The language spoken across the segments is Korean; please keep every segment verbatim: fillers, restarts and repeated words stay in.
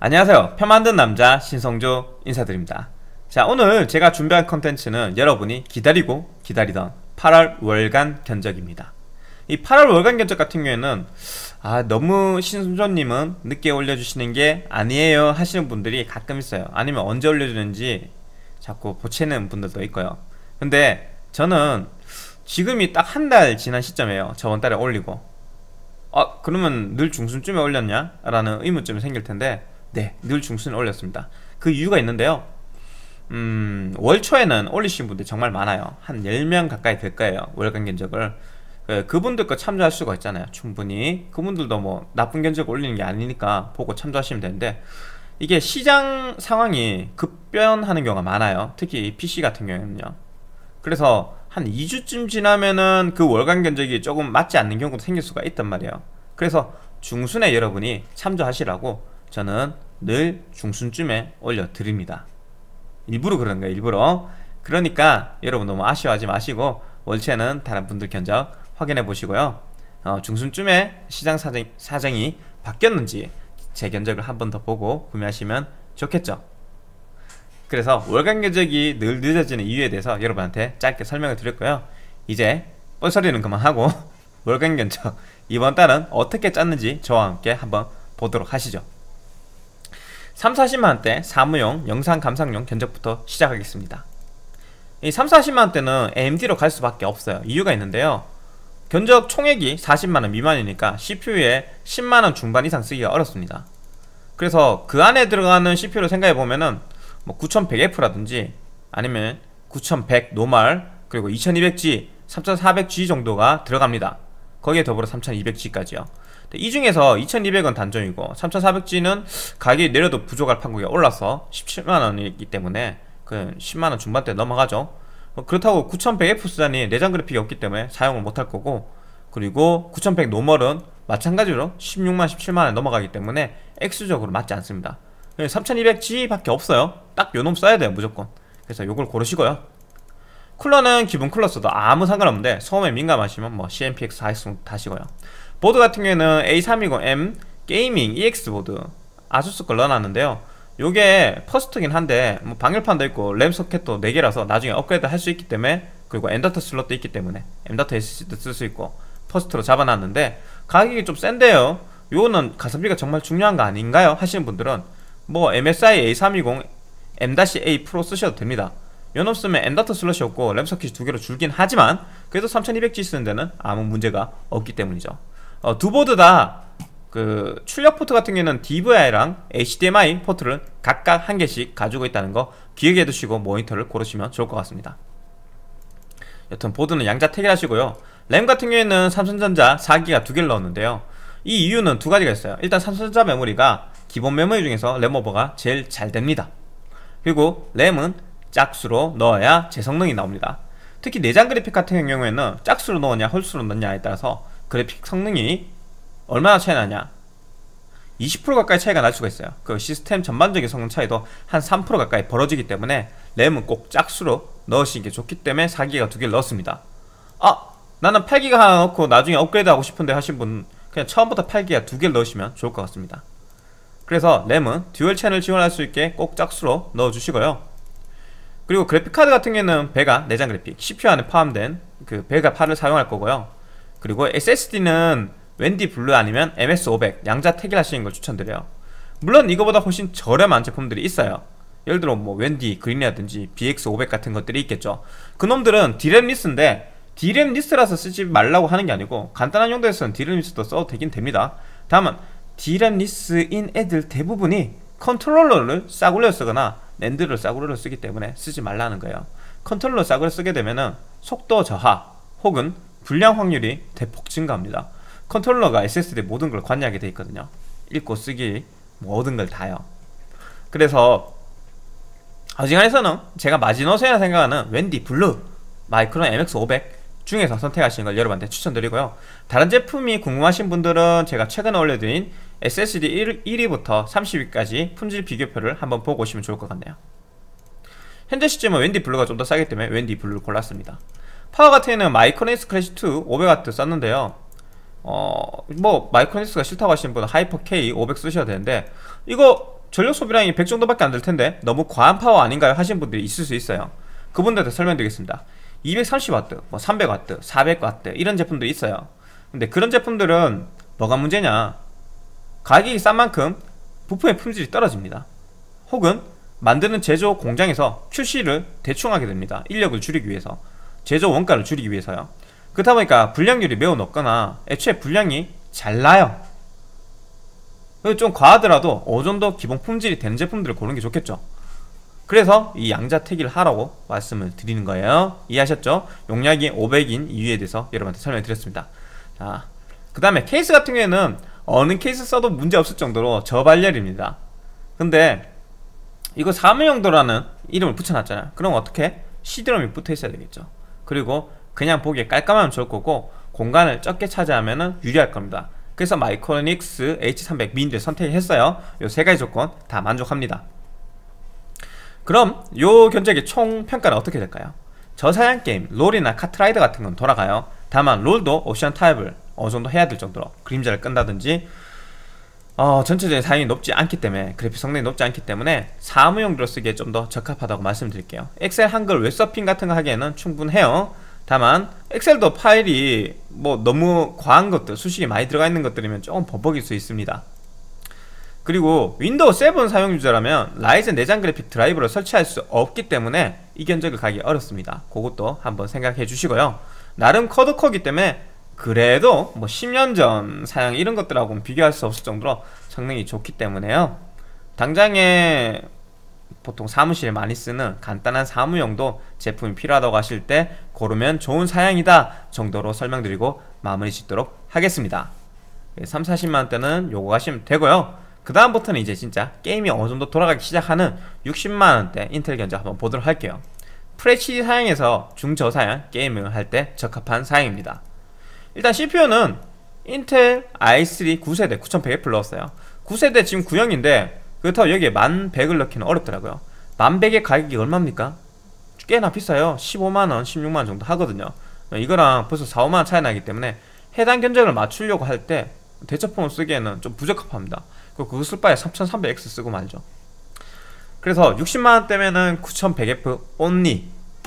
안녕하세요. 표 만든 남자 신성조 인사드립니다. 자, 오늘 제가 준비한 컨텐츠는 여러분이 기다리고 기다리던 팔월 월간 견적입니다. 이 팔월 월간 견적 같은 경우에는 아 너무 신성조님은 늦게 올려주시는 게 아니에요 하시는 분들이 가끔 있어요. 아니면 언제 올려주는지 자꾸 보채는 분들도 있고요. 근데 저는 지금이 딱 한 달 지난 시점이에요. 저번 달에 올리고 아 그러면 늘 중순쯤에 올렸냐? 라는 의문점이 생길 텐데 네, 늘 중순에 올렸습니다. 그 이유가 있는데요. 음, 월 초에는 올리신 분들 정말 많아요. 한 열 명 가까이 될 거예요. 월간 견적을. 그, 그분들 거 참조할 수가 있잖아요. 충분히. 그분들도 뭐 나쁜 견적 올리는 게 아니니까 보고 참조하시면 되는데 이게 시장 상황이 급변하는 경우가 많아요. 특히 피씨 같은 경우에는요. 그래서 한 이 주쯤 지나면은 그 월간 견적이 조금 맞지 않는 경우도 생길 수가 있단 말이에요. 그래서 중순에 여러분이 참조하시라고 저는 늘 중순쯤에 올려드립니다. 일부러 그런 거예요. 일부러. 그러니까 여러분 너무 아쉬워하지 마시고 월채는 다른 분들 견적 확인해 보시고요. 어, 중순쯤에 시장 사정, 사정이 바뀌었는지 제 견적을 한 번 더 보고 구매하시면 좋겠죠. 그래서 월간 견적이 늘 늦어지는 이유에 대해서 여러분한테 짧게 설명을 드렸고요. 이제 뻘소리는 그만하고 월간 견적 이번 달은 어떻게 짰는지 저와 함께 한번 보도록 하시죠. 삼, 사십만원대 사무용 영상 감상용 견적부터 시작하겠습니다. 이 삼, 사십만원대는 에이엠디로 갈 수밖에 없어요. 이유가 있는데요. 견적 총액이 사십만원 미만이니까 씨피유에 십만원 중반 이상 쓰기가 어렵습니다. 그래서 그 안에 들어가는 씨피유를 생각해보면은 뭐 구천백 에프라든지 아니면 구천백 노멀 그리고 이천이백 지, 삼천사백 지 정도가 들어갑니다. 거기에 더불어 삼천이백 지까지요. 이 중에서 이천이백은 단종이고 삼천사백 지는 가격이 내려도 부족할 판국이 올라서 십칠만원이기 때문에 그 십만원 중반대 넘어가죠. 그렇다고 구천백 에프 수단이 내장 그래픽이 없기 때문에 사용을 못할 거고, 그리고 구천백 노멀은 마찬가지로 십육만, 십칠만원에 넘어가기 때문에 액수적으로 맞지 않습니다. 삼천이백 지 밖에 없어요. 딱 요놈 써야 돼요 무조건. 그래서 요걸 고르시고요. 쿨러는 기본 쿨러 써도 아무 상관없는데 소음에 민감하시면 뭐 씨엠피엑스 사엑스 다시고요. 보드 같은 경우에는 에이 삼백이십 엠 게이밍 이엑스 보드 아수스 걸 넣어놨는데요. 요게 퍼스트긴 한데 뭐 방열판도 있고 램 소켓도 네 개라서 나중에 업그레이드 할 수 있기 때문에, 그리고 엠더터 슬롯도 있기 때문에 엠더터 에스에스디도 쓸 수 있고 퍼스트로 잡아놨는데 가격이 좀 센데요. 요거는 가성비가 정말 중요한 거 아닌가요? 하시는 분들은 뭐 엠에스아이 에이 삼백이십 엠 에이 프로 쓰셔도 됩니다. 요놈 쓰면 엠더터 슬롯이 없고 램 소켓이 두 개로 줄긴 하지만 그래도 삼천이백 지 쓰는 데는 아무 문제가 없기 때문이죠. 어, 두 보드 다 그 출력 포트 같은 경우에는 디브이아이랑 에이치디엠아이 포트를 각각 한 개씩 가지고 있다는 거 기억해 두시고 모니터를 고르시면 좋을 것 같습니다. 여튼 보드는 양자 택일하시고요. 램 같은 경우에는 삼성전자 사 기가 두 개를 넣었는데요. 이 이유는 두 가지가 있어요. 일단 삼성전자 메모리가 기본 메모리 중에서 램 오버가 제일 잘 됩니다. 그리고 램은 짝수로 넣어야 제 성능이 나옵니다. 특히 내장 그래픽 같은 경우에는 짝수로 넣었냐 홀수로 넣냐에 따라서 그래픽 성능이 얼마나 차이 나냐, 이십 퍼센트 가까이 차이가 날 수가 있어요. 그 시스템 전반적인 성능 차이도 한 삼 퍼센트 가까이 벌어지기 때문에 램은 꼭 짝수로 넣으시는 게 좋기 때문에 사 기가 두 개를 넣었습니다. 아 나는 팔 기가 하나 넣고 나중에 업그레이드 하고 싶은데 하신 분 그냥 처음부터 팔 기가 두 개를 넣으시면 좋을 것 같습니다. 그래서 램은 듀얼 채널 지원할 수 있게 꼭 짝수로 넣어주시고요. 그리고 그래픽카드 같은 경우에는 베가 내장 그래픽 씨피유 안에 포함된 그 베가 팔을 사용할 거고요. 그리고 에스에스디는 웬디 블루 아니면 엠에스 오백 양자 택일하시는 걸 추천드려요. 물론 이거보다 훨씬 저렴한 제품들이 있어요. 예를 들어 뭐 웬디 그린이라든지 비엑스 오백 같은 것들이 있겠죠. 그놈들은 디램 리스인데 디램 리스라서 쓰지 말라고 하는 게 아니고 간단한 용도에서는 디램 리스도 써도 되긴 됩니다. 다만 디램 리스인 애들 대부분이 컨트롤러를 싸구려 쓰거나 랜드를 싸구려로 쓰기 때문에 쓰지 말라는 거예요. 컨트롤러 싸구려 쓰게 되면은 속도 저하 혹은 불량 확률이 대폭 증가합니다. 컨트롤러가 에스에스디 모든 걸 관리하게 돼 있거든요. 읽고 쓰기 모든 걸 다요. 그래서 어지간해서는 제가 마지노선이라 생각하는 웬디 블루 마이크론 엠엑스 오백 중에서 선택하시는 걸 여러분한테 추천드리고요. 다른 제품이 궁금하신 분들은 제가 최근에 올려드린 에스에스디 일 위부터 삼십 위까지 품질 비교표를 한번 보고 오시면 좋을 것 같네요. 현재 시점은 웬디 블루가 좀 더 싸기 때문에 웬디 블루를 골랐습니다. 파워 같은 경우는 마이크로닉스 클래시 투 오백 와트 썼는데요. 어, 뭐 마이크로닉스가 싫다고 하시는 분은 하이퍼 K 오백 쓰셔야 되는데 이거 전력 소비량이 백 정도밖에 안 될 텐데 너무 과한 파워 아닌가요? 하시는 분들이 있을 수 있어요. 그분들한테 설명드리겠습니다. 이백삼십 와트, 뭐 삼백 와트, 사백 와트 이런 제품들이 있어요. 근데 그런 제품들은 뭐가 문제냐, 가격이 싼 만큼 부품의 품질이 떨어집니다. 혹은 만드는 제조 공장에서 큐시를 대충 하게 됩니다. 인력을 줄이기 위해서, 제조 원가를 줄이기 위해서요. 그렇다 보니까 불량률이 매우 높거나 애초에 불량이 잘 나요. 좀 과하더라도 어느 정도 기본 품질이 되는 제품들을 고르는 게 좋겠죠. 그래서 이 양자택일을 하라고 말씀을 드리는 거예요. 이해하셨죠? 용량이 오백인 이유에 대해서 여러분한테 설명을 드렸습니다. 자, 그 다음에 케이스 같은 경우에는 어느 케이스 써도 문제 없을 정도로 저발열입니다. 근데 이거 사무용도라는 이름을 붙여놨잖아요. 그럼 어떻게? 씨디롬이 붙어 있어야 되겠죠. 그리고 그냥 보기에 깔끔하면 좋을 거고 공간을 적게 차지하면 유리할 겁니다. 그래서 마이크로닉스 에이치 삼백 미니를 선택했어요. 요 세 가지 조건 다 만족합니다. 그럼 요 견적의 총 평가는 어떻게 될까요? 저사양 게임, 롤이나 카트라이더 같은 건 돌아가요. 다만 롤도 옵션 타입을 어느 정도 해야 될 정도로 그림자를 끈다든지 어, 전체적인 사양이 높지 않기 때문에, 그래픽 성능이 높지 않기 때문에 사무용도로 쓰기에 좀 더 적합하다고 말씀드릴게요. 엑셀 한글 웹서핑 같은 거 하기에는 충분해요. 다만 엑셀도 파일이 뭐 너무 과한 것들, 수식이 많이 들어가 있는 것들이면 조금 버벅일 수 있습니다. 그리고 윈도우 칠 사용 유저라면 라이젠 내장 그래픽 드라이브를 설치할 수 없기 때문에 이 견적을 가기 어렵습니다. 그것도 한번 생각해 주시고요. 나름 쿼드코어기 때문에 그래도 뭐 십 년 전 사양 이런 것들하고는 비교할 수 없을 정도로 성능이 좋기 때문에요. 당장에 보통 사무실에 많이 쓰는 간단한 사무용도 제품이 필요하다고 하실 때 고르면 좋은 사양이다 정도로 설명드리고 마무리 짓도록 하겠습니다. 삼, 사십만 원대는 요거 하시면 되고요. 그 다음부터는 이제 진짜 게임이 어느정도 돌아가기 시작하는 육십만 원대 인텔 견적 한번 보도록 할게요. 프레치디 사양에서 중저사양 게임을 할 때 적합한 사양입니다. 일단 씨피유는 인텔 아이 쓰리 구 세대 구천백 에프를 넣었어요. 구 세대 지금 구형인데 그렇다고 여기에 만 백을 넣기는 어렵더라고요. 만 백의 가격이 얼마입니까? 꽤나 비싸요. 십오만 원, 십육만 원 정도 하거든요. 이거랑 벌써 사, 오만 원 차이 나기 때문에 해당 견적을 맞추려고 할 때 대처폰을 쓰기에는 좀 부적합합니다. 그거 쓸 바에 삼천삼백 엑스 쓰고 말죠. 그래서 육십만 원대면은 구천백 에프 온리.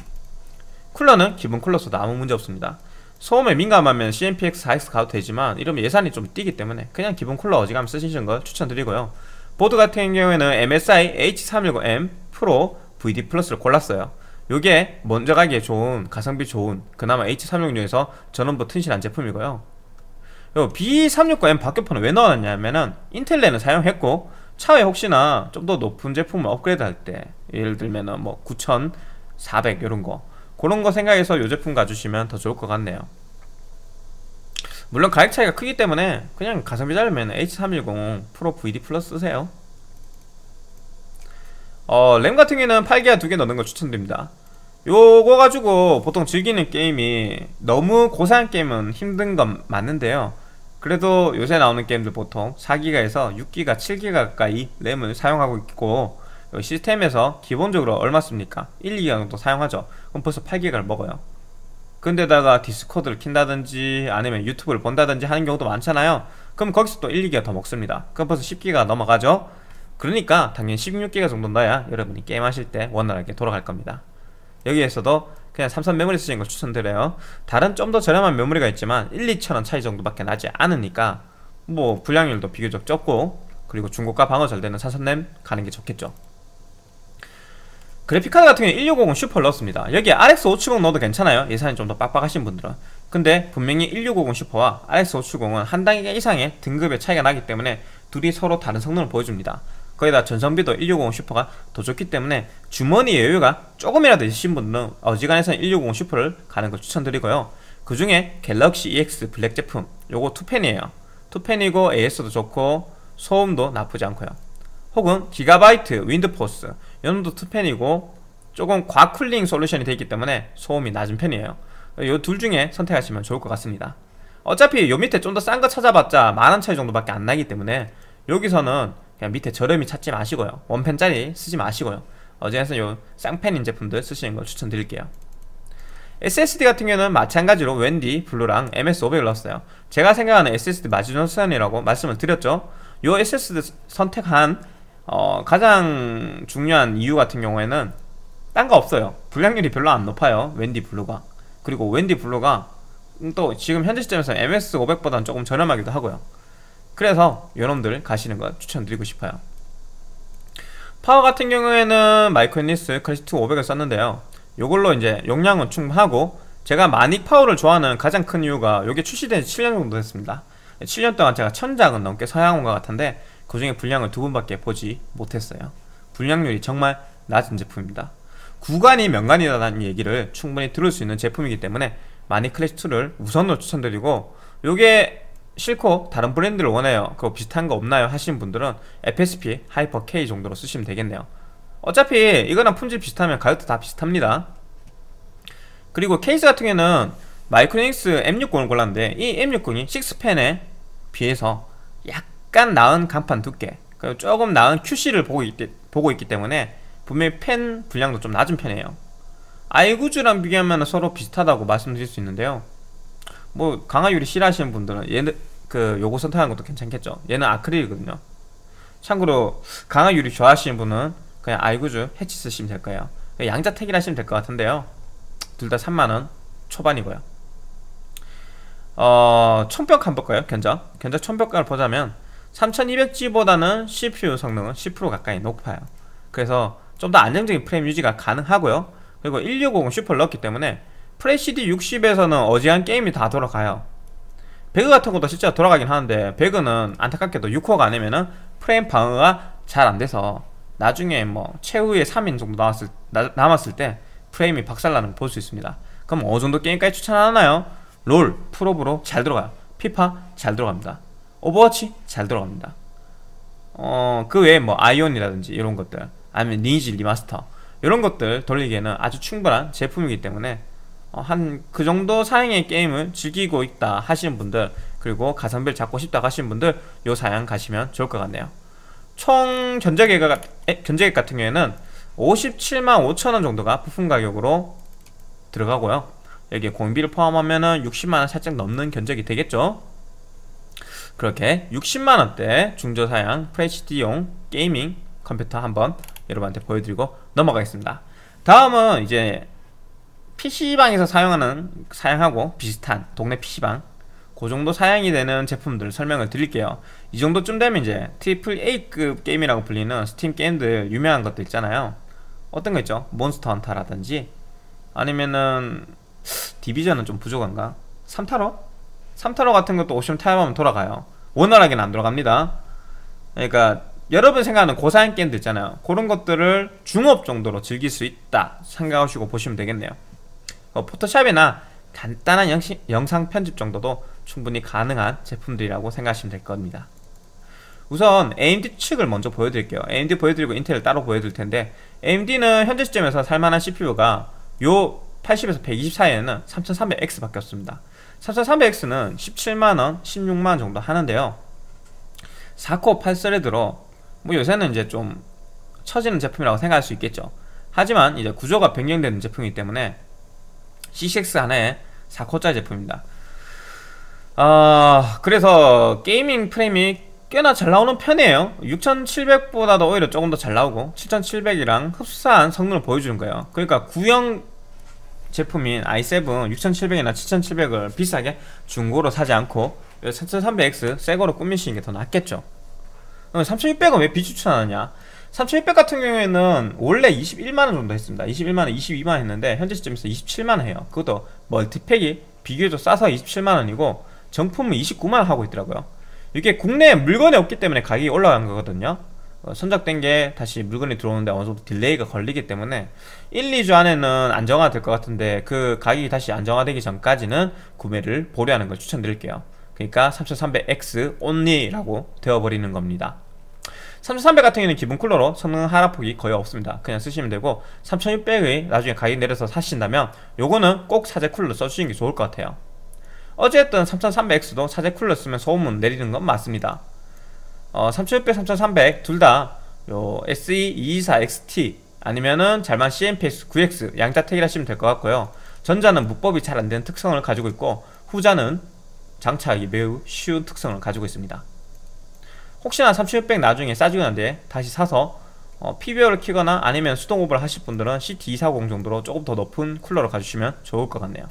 쿨러는 기본 쿨러 써도 아무 문제 없습니다. 소음에 민감하면 씨엠피엑스 사 엑스 가도 되지만 이러면 예산이 좀 뛰기 때문에 그냥 기본 쿨러 어지간하면 쓰시는 걸 추천드리고요. 보드 같은 경우에는 엠에스아이 에이치 삼백십 엠 프로 브이디 플러스를 골랐어요. 요게 먼저 가기에 좋은, 가성비 좋은 그나마 에이치 삼백육 중에서 전원부 튼실한 제품이고요. 요 비 삼백육십 엠 박격포는 왜 넣어놨냐면은 인텔 랜을 사용했고 차후에 혹시나 좀 더 높은 제품을 업그레이드 할 때 예를 들면은 뭐 구천사백 요런거 그런 거 생각해서 이 제품 가주시면 더 좋을 것 같네요. 물론 가격 차이가 크기 때문에 그냥 가성비 자르면 에이치 삼백십 프로 브이디 플러스 쓰세요. 어, 램 같은 경우에는 팔 기가 두 개 넣는 걸 추천드립니다. 요거 가지고 보통 즐기는 게임이 너무 고사양 게임은 힘든 건 맞는데요. 그래도 요새 나오는 게임들 보통 사 기가에서 육 기가, 칠 기가 가까이 램을 사용하고 있고 시스템에서 기본적으로 얼마 씁니까? 일, 이 기가 정도 사용하죠. 그럼 벌써 팔 기가를 먹어요. 근데다가 디스코드를 킨다든지 아니면 유튜브를 본다든지 하는 경우도 많잖아요. 그럼 거기서 또 일, 이 기가 더 먹습니다. 그럼 벌써 십 기가 넘어가죠. 그러니까 당연히 십육 기가 정도 넣어야 여러분이 게임하실 때 원활하게 돌아갈 겁니다. 여기에서도 그냥 삼성 메모리 쓰시는 걸 추천드려요. 다른 좀 더 저렴한 메모리가 있지만 일, 이천 원 차이 정도밖에 나지 않으니까 뭐 불량률도 비교적 적고 그리고 중고가 방어 잘 되는 삼성램 가는 게 좋겠죠. 그래픽카드 같은 경우에 천육백오십 슈퍼를 넣었습니다. 여기에 알엑스 오백칠십 넣어도 괜찮아요. 예산이 좀 더 빡빡하신 분들은. 근데 분명히 천육백오십 슈퍼와 알엑스 오백칠십은 한 단계 이상의 등급의 차이가 나기 때문에 둘이 서로 다른 성능을 보여줍니다. 거기다 전성비도 천육백오십 슈퍼가 더 좋기 때문에 주머니 여유가 조금이라도 있으신 분들은 어지간해서 천육백오십 슈퍼를 가는 걸 추천드리고요. 그 중에 갤럭시 이엑스 블랙 제품 요거 투 펜이에요. 투 펜이고 에이에스도 좋고 소음도 나쁘지 않고요. 혹은 기가바이트 윈드포스 연도 투 펜이고 조금 과쿨링 솔루션이 되어 있기 때문에 소음이 낮은 편이에요. 이 둘 중에 선택하시면 좋을 것 같습니다. 어차피 요 밑에 좀 더 싼 거 찾아봤자 만원 차이 정도밖에 안 나기 때문에 여기서는 그냥 밑에 저렴이 찾지 마시고요. 원펜짜리 쓰지 마시고요. 어제에서 요 쌍펜인 제품들 쓰시는 걸 추천드릴게요. 에스에스디 같은 경우는 마찬가지로 웬디, 블루랑 엠에스 오백을 넣었어요. 제가 생각하는 에스에스디 마지노선이라고 말씀을 드렸죠. 요 에스에스디 선택한 어, 가장 중요한 이유 같은 경우에는 딴 거 없어요. 불량률이 별로 안 높아요, 웬디 블루가. 그리고 웬디 블루가 또 지금 현재 시점에서 엠에스 오백보다는 조금 저렴하기도 하고요. 그래서 요놈들 가시는 거 추천드리고 싶어요. 파워 같은 경우에는 마이크로니스 클래식 투 오백을 썼는데요. 요걸로 이제 용량은 충분하고, 제가 마닉 파워를 좋아하는 가장 큰 이유가 요게 출시된 지 칠 년 정도 됐습니다. 칠 년 동안 제가 천장은 넘게 사용한 것 같은데 그 중에 불량을 두 번밖에 보지 못했어요. 불량률이 정말 낮은 제품입니다. 구간이 명간이라는 얘기를 충분히 들을 수 있는 제품이기 때문에 마닉 클래식 투를 우선으로 추천드리고, 요게 싫고 다른 브랜드를 원해요, 그거 비슷한 거 없나요 하시는 분들은 에프에스피 하이퍼 K 정도로 쓰시면 되겠네요. 어차피 이거랑 품질 비슷하면 가격도 다 비슷합니다. 그리고 케이스 같은 경우에는 마이크로닉스 엠 육십을 골랐는데, 이 엠 육십이 식스펜에 비해서 약간 나은 간판 두께, 그리고 조금 나은 큐씨를 보고 있기, 보고 있기 때문에 분명히 펜 분량도 좀 낮은 편이에요. 아이구즈랑 비교하면 서로 비슷하다고 말씀드릴 수 있는데요. 뭐 강화유리 싫어하시는 분들은 얘는 그 요거 선택하는 것도 괜찮겠죠. 얘는 아크릴이거든요. 참고로 강화유리 좋아하시는 분은 그냥 아이구즈 해치 쓰시면 될 거예요. 양자택일 하시면 될 것 같은데요. 둘 다 삼만원 초반이고요. 어, 총평가 한번 볼까요? 견적 견적 총평가를 보자면 삼천이백 지보다는 씨피유 성능은 십 퍼센트 가까이 높아요. 그래서 좀 더 안정적인 프레임 유지가 가능하고요. 그리고 천육십은 슈퍼를 넣었기 때문에 FHD 육십에서는 어지간한 게임이 다 돌아가요. 배그 같은 것도 실제로 돌아가긴 하는데, 배그는 안타깝게도 육 코어가 아니면은 프레임 방어가 잘 안돼서 나중에 뭐 최후의 삼 인 정도 남았을, 나, 남았을 때 프레임이 박살나는 걸 볼 수 있습니다. 그럼 어느정도 게임까지 추천하나요? 롤, 프로브로 잘 들어가요. 피파 잘 들어갑니다. 오버워치 잘 들어갑니다. 어, 그 외에 뭐 아이온이라든지 이런 것들, 아니면 리니지 리마스터 이런 것들 돌리기에는 아주 충분한 제품이기 때문에 어, 한 그 정도 사양의 게임을 즐기고 있다 하시는 분들, 그리고 가성비를 잡고 싶다 하시는 분들 요 사양 가시면 좋을 것 같네요. 총 견적액, 견적액 같은 경우에는 오십칠만 오천원 정도가 부품 가격으로 들어가고요. 여기에 공비를 포함하면은 육십만원 살짝 넘는 견적이 되겠죠. 그렇게 육십만원대 중저사양 에프에이치디용 게이밍 컴퓨터 한번 여러분한테 보여드리고 넘어가겠습니다. 다음은 이제 피시방에서 사용하는, 사양하고 비슷한 동네 피시방 그 정도 사양이 되는 제품들 설명을 드릴게요. 이 정도쯤 되면 이제 트리플 A급 게임이라고 불리는 스팀 게임들 유명한 것들 있잖아요. 어떤 거 있죠? 몬스터 헌터라든지, 아니면은 디비전은 좀 부족한가? 삼타로? 삼타로 같은 것도 오시면 타협하면 돌아가요. 원활하게는 안 돌아갑니다. 그러니까 여러분 생각하는 고사양 게임들 있잖아요. 그런 것들을 중업 정도로 즐길 수 있다 생각하시고 보시면 되겠네요. 어, 포토샵이나 간단한 영시, 영상 편집 정도도 충분히 가능한 제품들이라고 생각하시면 될 겁니다. 우선 에이엠디 측을 먼저 보여드릴게요. 에이엠디 보여드리고 인텔을 따로 보여드릴 텐데, 에이엠디는 현재 시점에서 살만한 씨피유가 요 팔십에서 백이십 사이에는 삼천삼백 엑스 밖에 없습니다. 삼천삼백 엑스는 십칠만원, 십육만원 정도 하는데요. 사 코어 팔 스레드로 뭐 요새는 이제 좀 처지는 제품이라고 생각할 수 있겠죠. 하지만 이제 구조가 변경되는 제품이기 때문에 씨씨엑스 하나에 사 코어짜리 제품입니다. 어, 그래서 게이밍 프레임이 꽤나 잘 나오는 편이에요. 육천칠백보다도 오히려 조금 더 잘 나오고, 칠천칠백이랑 흡사한 성능을 보여주는 거예요. 그러니까 구형 제품인 아이 세븐 육천칠백이나 칠천칠백을 비싸게 중고로 사지 않고 삼천삼백 엑스 새거로 꾸미시는 게 더 낫겠죠. 삼천육백은 왜 비추천하느냐? 삼천육백 같은 경우에는 원래 이십일만원 정도 했습니다. 이십일만원, 이십이만원 했는데 현재 시점에서 이십칠만원 해요. 그것도 멀티팩이 비교적 싸서 이십칠만원이고 정품은 이십구만원 하고 있더라고요. 이게 국내에 물건이 없기 때문에 가격이 올라간 거거든요. 어, 선적된 게 다시 물건이 들어오는데 어느 정도 딜레이가 걸리기 때문에 일, 이 주 안에는 안정화 될 것 같은데, 그 가격이 다시 안정화되기 전까지는 구매를 보류하는 걸 추천드릴게요. 그러니까 삼천삼백 엑스 온리라고 되어버리는 겁니다. 삼천삼백 같은 경우는 기본 쿨러로 성능 하락폭이 거의 없습니다. 그냥 쓰시면 되고, 삼천육백의 나중에 가격 내려서 사신다면 요거는 꼭 사제 쿨러 써주시는 게 좋을 것 같아요. 어쨌든 삼천삼백 엑스도 사제 쿨러 쓰면 소음은 내리는 건 맞습니다. 어, 삼천육백, 삼천삼백 둘 다 요 에스이 이이사 엑스티 아니면은 잘만 씨엠피에스 나인 엑스 양자택일 하시면 될 것 같고요. 전자는 무법이 잘 안되는 특성을 가지고 있고, 후자는 장착하기 매우 쉬운 특성을 가지고 있습니다. 혹시나 삼천육백 나중에 싸지고 난 뒤에 다시 사서 어, 피비오를 키거나 아니면 수동 오버를 하실 분들은 씨티 이백사십 정도로 조금 더 높은 쿨러를 가주시면 좋을 것 같네요.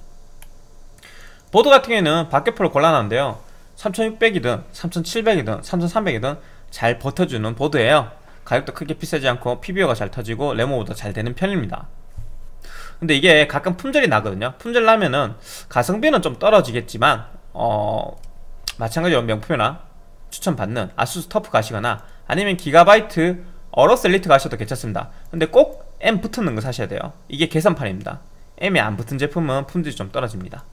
보드 같은 경우에는 박격포를 골라놨는데요, 삼천육백이든 삼천칠백이든 삼천삼백이든 잘 버텨주는 보드예요. 가격도 크게 비싸지 않고 피비오가 잘 터지고 레모보다 잘 되는 편입니다. 근데 이게 가끔 품절이 나거든요. 품절 나면은 가성비는 좀 떨어지겠지만 어 마찬가지로 명품이나 추천받는 아수스 터프 가시거나 아니면 기가바이트 어로스 엘리트 가셔도 괜찮습니다. 근데 꼭 M 붙는 거 사셔야 돼요. 이게 계산판입니다. M이 안 붙은 제품은 품질이 좀 떨어집니다.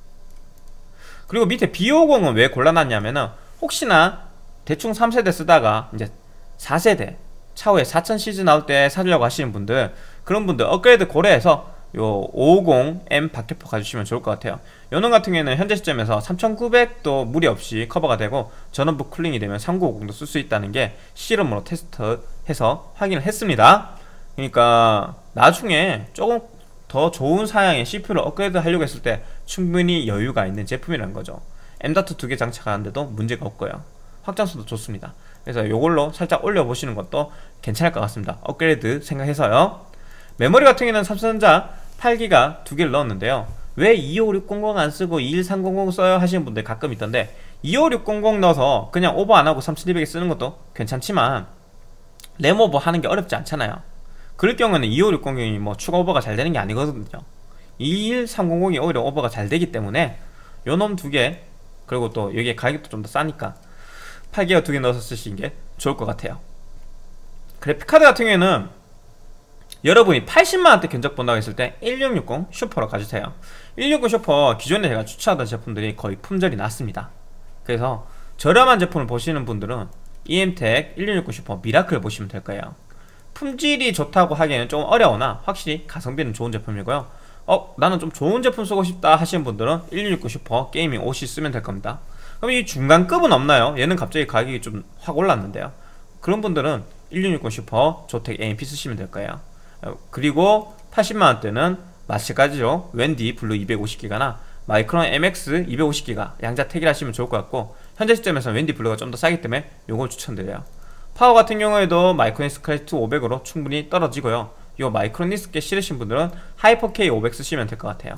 그리고 밑에 비 오십은 왜 골라놨냐면은 혹시나 대충 삼 세대 쓰다가 이제 사 세대 차후에 사천 시리즈 나올 때 사려고 하시는 분들, 그런 분들 업그레이드 고려해서 요 오백오십 엠 박격포 가주시면 좋을 것 같아요. 요놈 같은 경우에는 현재 시점에서 삼천구백도 무리 없이 커버가 되고 전원부 쿨링이 되면 삼구오공도 쓸 수 있다는 게 실험으로 테스트해서 확인을 했습니다. 그러니까 나중에 조금 더 좋은 사양의 씨피유를 업그레이드 하려고 했을 때 충분히 여유가 있는 제품이라는 거죠. 엠 닷 두 개 장착하는데도 문제가 없고요. 확장수도 좋습니다. 그래서 요걸로 살짝 올려보시는 것도 괜찮을 것 같습니다. 업그레이드 생각해서요. 메모리 같은 경우에는 삼성전자 팔 기가 두 개를 넣었는데요, 왜 이오육공공 안 쓰고 이일삼공공 써요 하시는 분들 가끔 있던데, 이오육공공 넣어서 그냥 오버 안 하고 삼천이백에 쓰는 것도 괜찮지만 램오버 하는 게 어렵지 않잖아요. 그럴 경우는 이오육공공이 뭐 추가 오버가 잘 되는 게 아니거든요. 이일삼공공이 오히려 오버가 잘 되기 때문에 요놈 두 개, 그리고 또 여기에 가격도 좀 더 싸니까 팔 기가 두 개 넣어서 쓰시는 게 좋을 것 같아요. 그래픽카드 같은 경우에는 여러분이 팔십만원대 견적 본다고 했을 때 일육육공 슈퍼로 가주세요. 일육육공 슈퍼 기존에 제가 추천하던 제품들이 거의 품절이 났습니다. 그래서 저렴한 제품을 보시는 분들은 이엠텍 일육육공 슈퍼 미라클 보시면 될 거예요. 품질이 좋다고 하기에는 좀 어려우나 확실히 가성비는 좋은 제품이고요. 어 나는 좀 좋은 제품 쓰고 싶다 하시는 분들은 일육육공 슈퍼 게이밍 오씨 쓰면 될 겁니다. 그럼 이 중간급은 없나요? 얘는 갑자기 가격이 좀 확 올랐는데요. 그런 분들은 일육육공 슈퍼 조텍 에이엠피 쓰시면 될 거예요. 그리고 팔십만원대는 마찬가지로 웬디 블루 이백오십 기가나 마이크론 엠엑스 이백오십 기가 양자 택일 하시면 좋을 것 같고, 현재 시점에서는 웬디 블루가 좀 더 싸기 때문에 요걸 추천드려요. 파워 같은 경우에도 마이크론 스카이트 오백으로 충분히 떨어지고요. 요 마이크론 니스께 싫으신 분들은 하이퍼 K 오백 쓰시면 될 것 같아요.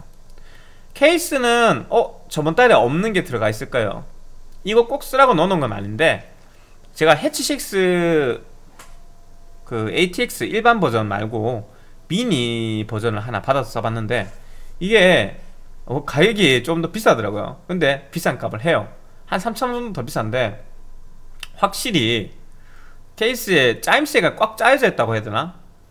케이스는 어? 저번 달에 없는 게 들어가 있을까요? 이거 꼭 쓰라고 넣어놓은 건 아닌데, 제가 해치식스 그 에이티엑스 일반 버전 말고 미니 버전을 하나 받아서 써봤는데 이게 어, 가격이 좀 더 비싸더라고요. 근데 비싼 값을 해요. 한 삼천원 정도 더 비싼데 확실히 케이스에 짜임새가 꽉 짜여져 있다고 해야 되나?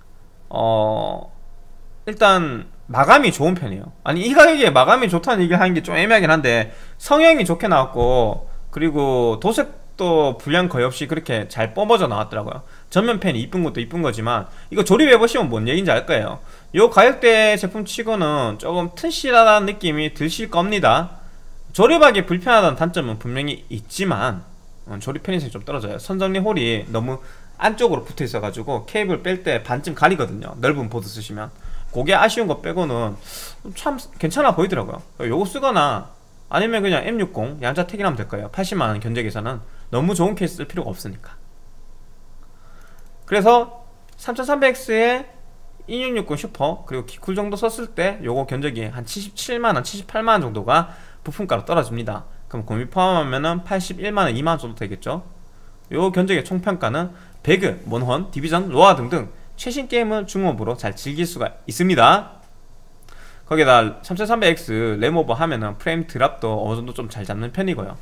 어 일단 마감이 좋은 편이에요. 아니 이 가격에 마감이 좋다는 얘기를 하는 게 좀 애매하긴 한데 성형이 좋게 나왔고, 그리고 도색도 불량 거의 없이 그렇게 잘 뻗어져 나왔더라고요. 전면펜이 이쁜 것도 이쁜 거지만 이거 조립해보시면 뭔 얘기인지 알 거예요. 요 가격대 제품 치고는 조금 튼실하다는 느낌이 드실 겁니다. 조립하기 불편하다는 단점은 분명히 있지만 조립 편의성이 좀 떨어져요. 선정리 홀이 너무 안쪽으로 붙어 있어가지고 케이블 뺄 때 반쯤 가리거든요. 넓은 보드 쓰시면. 그게 아쉬운 거 빼고는 참 괜찮아 보이더라고요. 요거 쓰거나 아니면 그냥 엠 육십 양자 택일하면 될 거예요. 팔십만원 견적에서는 너무 좋은 케이스 쓸 필요가 없으니까. 그래서 삼천삼백 엑스에 이육육공 슈퍼 그리고 기쿨 정도 썼을 때 요거 견적이 한 칠십칠만원 칠십팔만원 정도가 부품가로 떨어집니다. 그럼 공비 포함하면은 팔십일만원 이만원 정도 되겠죠. 요 견적의 총평가는 배그, 몬헌, 디비전, 로아 등등 최신 게임을 중업으로 잘 즐길 수가 있습니다. 거기다 삼천삼백 엑스 램오버 하면은 프레임 드랍도 어느정도 좀 잘 잡는 편이고요.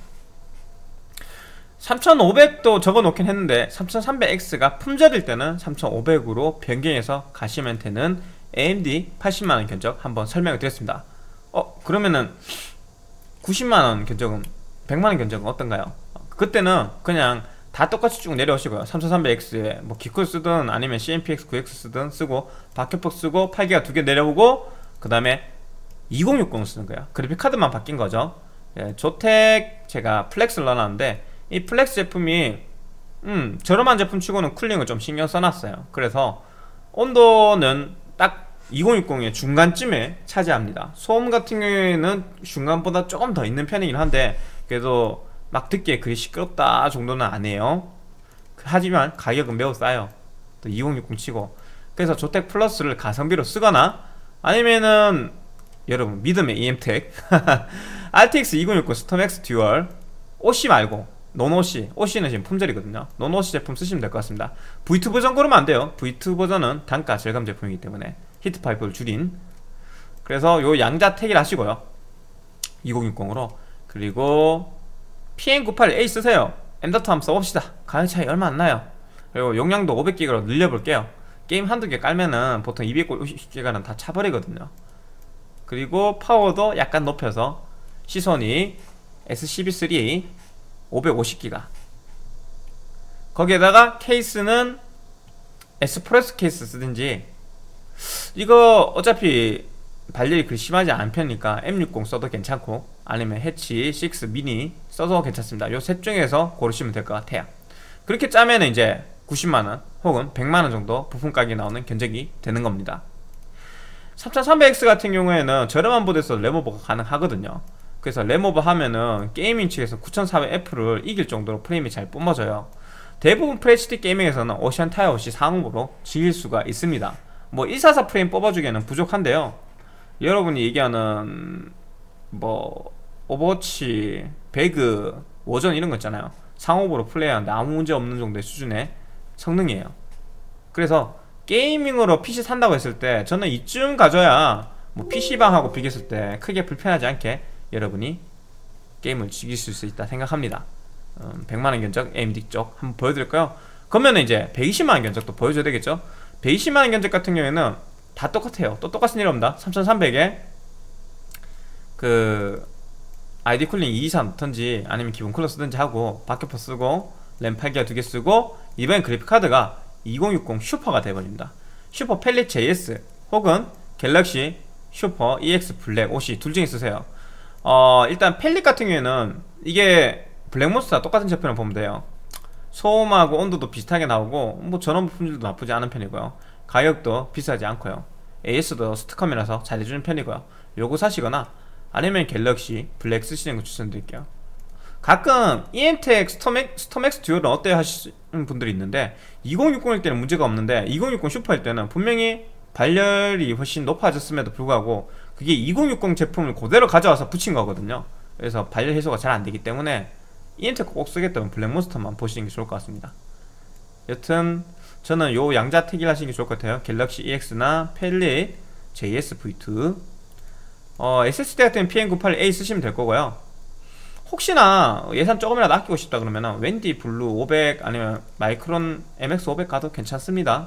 삼천오백도 적어놓긴 했는데 삼천삼백 엑스가 품절일 때는 삼천오백으로 변경해서 가시면 되는 에이엠디 팔십만원 견적 한번 설명을 드렸습니다. 어 그러면은 구십만원 견적은 백만원 견적은 어떤가요? 그때는 그냥 다 똑같이 쭉 내려오시고요. 삼천삼백 엑스에 뭐 기쿨 쓰든 아니면 씨엠피엑스 구엑스 쓰든 쓰고 박격포 쓰고 팔 기가 두 개 내려오고 그 다음에 이공육공 쓰는 거예요. 그래픽카드만 바뀐 거죠. 예, 조텍 제가 플렉스를 넣어놨는데 이 플렉스 제품이 음 저렴한 제품 치고는 쿨링을 좀 신경 써놨어요. 그래서 온도는 딱 이공육공의 중간쯤에 차지합니다. 소음 같은 경우에는 중간보다 조금 더 있는 편이긴 한데 그래도 막 듣기에 그리 시끄럽다 정도는 아니에요. 하지만 가격은 매우 싸요. 또 이공육공 치고. 그래서 조텍 플러스를 가성비로 쓰거나 아니면은 여러분 믿음의 이엠텍 알티엑스 이공육공 스톰엑스 듀얼 오씨 말고 논오씨, 오씨는 지금 품절이거든요. 논오씨 제품 쓰시면 될 것 같습니다. 브이투 버전 고르면 안 돼요. 브이투 버전은 단가 절감 제품이기 때문에 히트파이프를 줄인. 그래서 요 양자 택일 하시고요, 이공육공으로. 그리고 피엠 구십팔 에이 쓰세요. 엠더투 한번 써봅시다. 가격 차이 얼마 안 나요. 그리고 용량도 오백 기가로 늘려볼게요. 게임 한두 개 깔면은 보통 이백오십 기가는 다 차버리거든요. 그리고 파워도 약간 높여서 시소닉 에스씨비 쓰리 오백오십 기가. 거기에다가 케이스는 에스프레소 케이스 쓰든지, 이거 어차피 발열이 그리 심하지 않은 편이니까 엠육십 써도 괜찮고, 아니면 해치 육 미니 써도 괜찮습니다. 요 셋 중에서 고르시면 될 것 같아요. 그렇게 짜면은 이제 구십만원 혹은 백만원 정도 부품 가격이 나오는 견적이 되는 겁니다. 삼천삼백 엑스 같은 경우에는 저렴한 보드에서 램오버가 가능하거든요. 그래서 램오버 하면은 게이밍 측에서 구천사백 에프를 이길 정도로 프레임이 잘 뿜어져요. 대부분 프레이치디 게이밍에서는 오션 타이어 없이 상업으로 즐길 수가 있습니다. 뭐 일사사 프레임 뽑아주기에는 부족한데요, 여러분이 얘기하는 뭐 오버워치, 배그, 워전 이런 거 있잖아요. 상업으로 플레이하는데 아무 문제 없는 정도의 수준의 성능이에요. 그래서 게이밍으로 피씨 산다고 했을 때 저는 이쯤 가져야 뭐 피씨방하고 비교했을 때 크게 불편하지 않게 여러분이 게임을 즐기실 수 있다 생각합니다. 음, 백만원 견적 에이엠디 쪽 한번 보여드릴까요? 그러면 이제 백이십만원 견적도 보여줘야 되겠죠. 백이십만원 견적 같은 경우에는 다 똑같아요. 또 똑같은 일 없다. 삼천삼백에 그 아이디 쿨링 이이사 넣던지 아니면 기본 쿨러 쓰든지 하고 박격포 쓰고 램 팔 기가 두 개 쓰고, 이번엔 그래픽카드가 이공육공 슈퍼가 돼버립니다. 슈퍼 펠릿 제이에스 혹은 갤럭시 슈퍼 이엑스 블랙 오씨 둘 중에 쓰세요. 어 일단 펠릿 같은 경우에는 이게 블랙몬스터와 똑같은 제품을 보면 돼요. 소음하고 온도도 비슷하게 나오고 뭐 전원 품질도 나쁘지 않은 편이고요. 가격도 비싸지 않고요. 에이에스도 스티커면에서 잘해주는 편이고요. 요거 사시거나 아니면 갤럭시 블랙 쓰시는 거 추천드릴게요. 가끔 이엠텍 스톰엑, 스톰엑스 듀얼은 어때요 하시는 분들이 있는데, 이공육공일 때는 문제가 없는데 이공육공 슈퍼일 때는 분명히 발열이 훨씬 높아졌음에도 불구하고 그게 이공육공 제품을 그대로 가져와서 붙인 거거든요. 그래서 발열 해소가 잘 안되기 때문에 이엠텍 꼭 쓰겠다면 블랙몬스터만 보시는 게 좋을 것 같습니다. 여튼 저는 요 양자 택일 하시는 게 좋을 것 같아요. 갤럭시 이엑스나 펠릿 제이에스 브이투. 어, 에스에스디 같은 피엠 구십팔 에이 쓰시면 될 거고요. 혹시나 예산 조금이라도 아끼고 싶다 그러면 웬디 블루 오백 아니면 마이크론 엠엑스 오백 가도 괜찮습니다.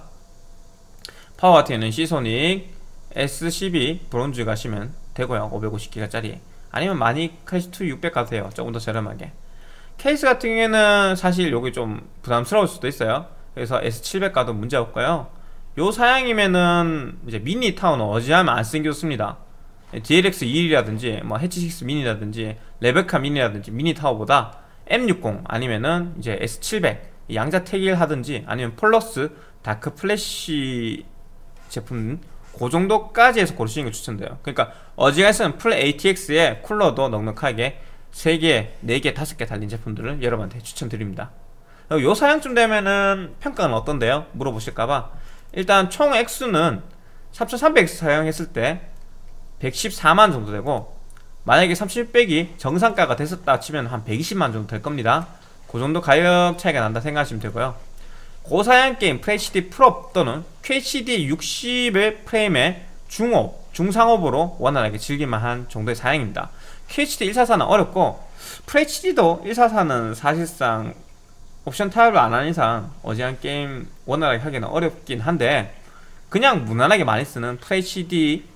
파워 같은 경우는 시소닉 에스씨비 브론즈 가시면 되고요. 오백오십 기가짜리 아니면 마니 클래시2 육백 가도 돼요. 조금 더 저렴하게. 케이스 같은 경우에는 사실 여기 좀 부담스러울 수도 있어요. 그래서 에스 칠백 가도 문제 없고요. 요 사양이면은 이제 미니 타운은 어지하면 안 쓰는 게 좋습니다. 디엘엑스 이십일이라든지 뭐 해치 육 미니라든지 레베카 미니라든지 미니 타워보다 엠육십 아니면은 이제 에스 칠백 양자 택일 하든지 아니면 폴러스 다크 플래시 제품 그 정도까지 해서 고르시는 걸 추천드려요. 그러니까 어지간해서는 풀 에이티엑스에 쿨러도 넉넉하게 세 개, 네 개, 다섯 개 달린 제품들을 여러분한테 추천드립니다. 요 사양쯤 되면은 평가는 어떤데요? 물어보실까봐 일단 총 액수는 삼천삼백 엑스 사용했을 때 백십사만 정도 되고, 만약에 삼천육백이 정상가가 됐었다 치면 한 백이십만 정도 될 겁니다. 그 정도 가격 차이가 난다 생각하시면 되고요. 고사양 게임 에프에이치디 프로 또는 큐에이치디 육십의 프레임의 중업, 중상업으로 원활하게 즐길만한 정도의 사양입니다. 큐에이치디 백사십사는 어렵고 에프에이치디도 백사십사는 사실상 옵션 타입을 안 하는 이상 어지간한 게임 원활하게 하기는 어렵긴 한데, 그냥 무난하게 많이 쓰는 에프에이치디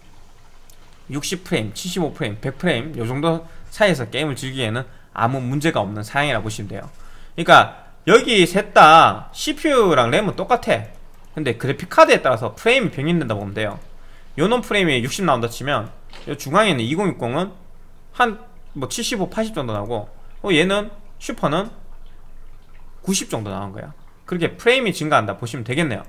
육십 프레임, 칠십오 프레임, 백 프레임 요정도 사이에서 게임을 즐기기에는 아무 문제가 없는 사양이라 보시면 돼요. 그러니까 여기 셋 다 씨피유랑 램은 똑같아. 근데 그래픽카드에 따라서 프레임이 변경된다 보면 돼요. 요놈 프레임이 육십 나온다 치면 요 중앙에 있는 이공육십은 한 뭐 칠십오, 팔십 정도 나오고, 어 얘는 슈퍼는 구십 정도 나온 거야. 그렇게 프레임이 증가한다 보시면 되겠네요.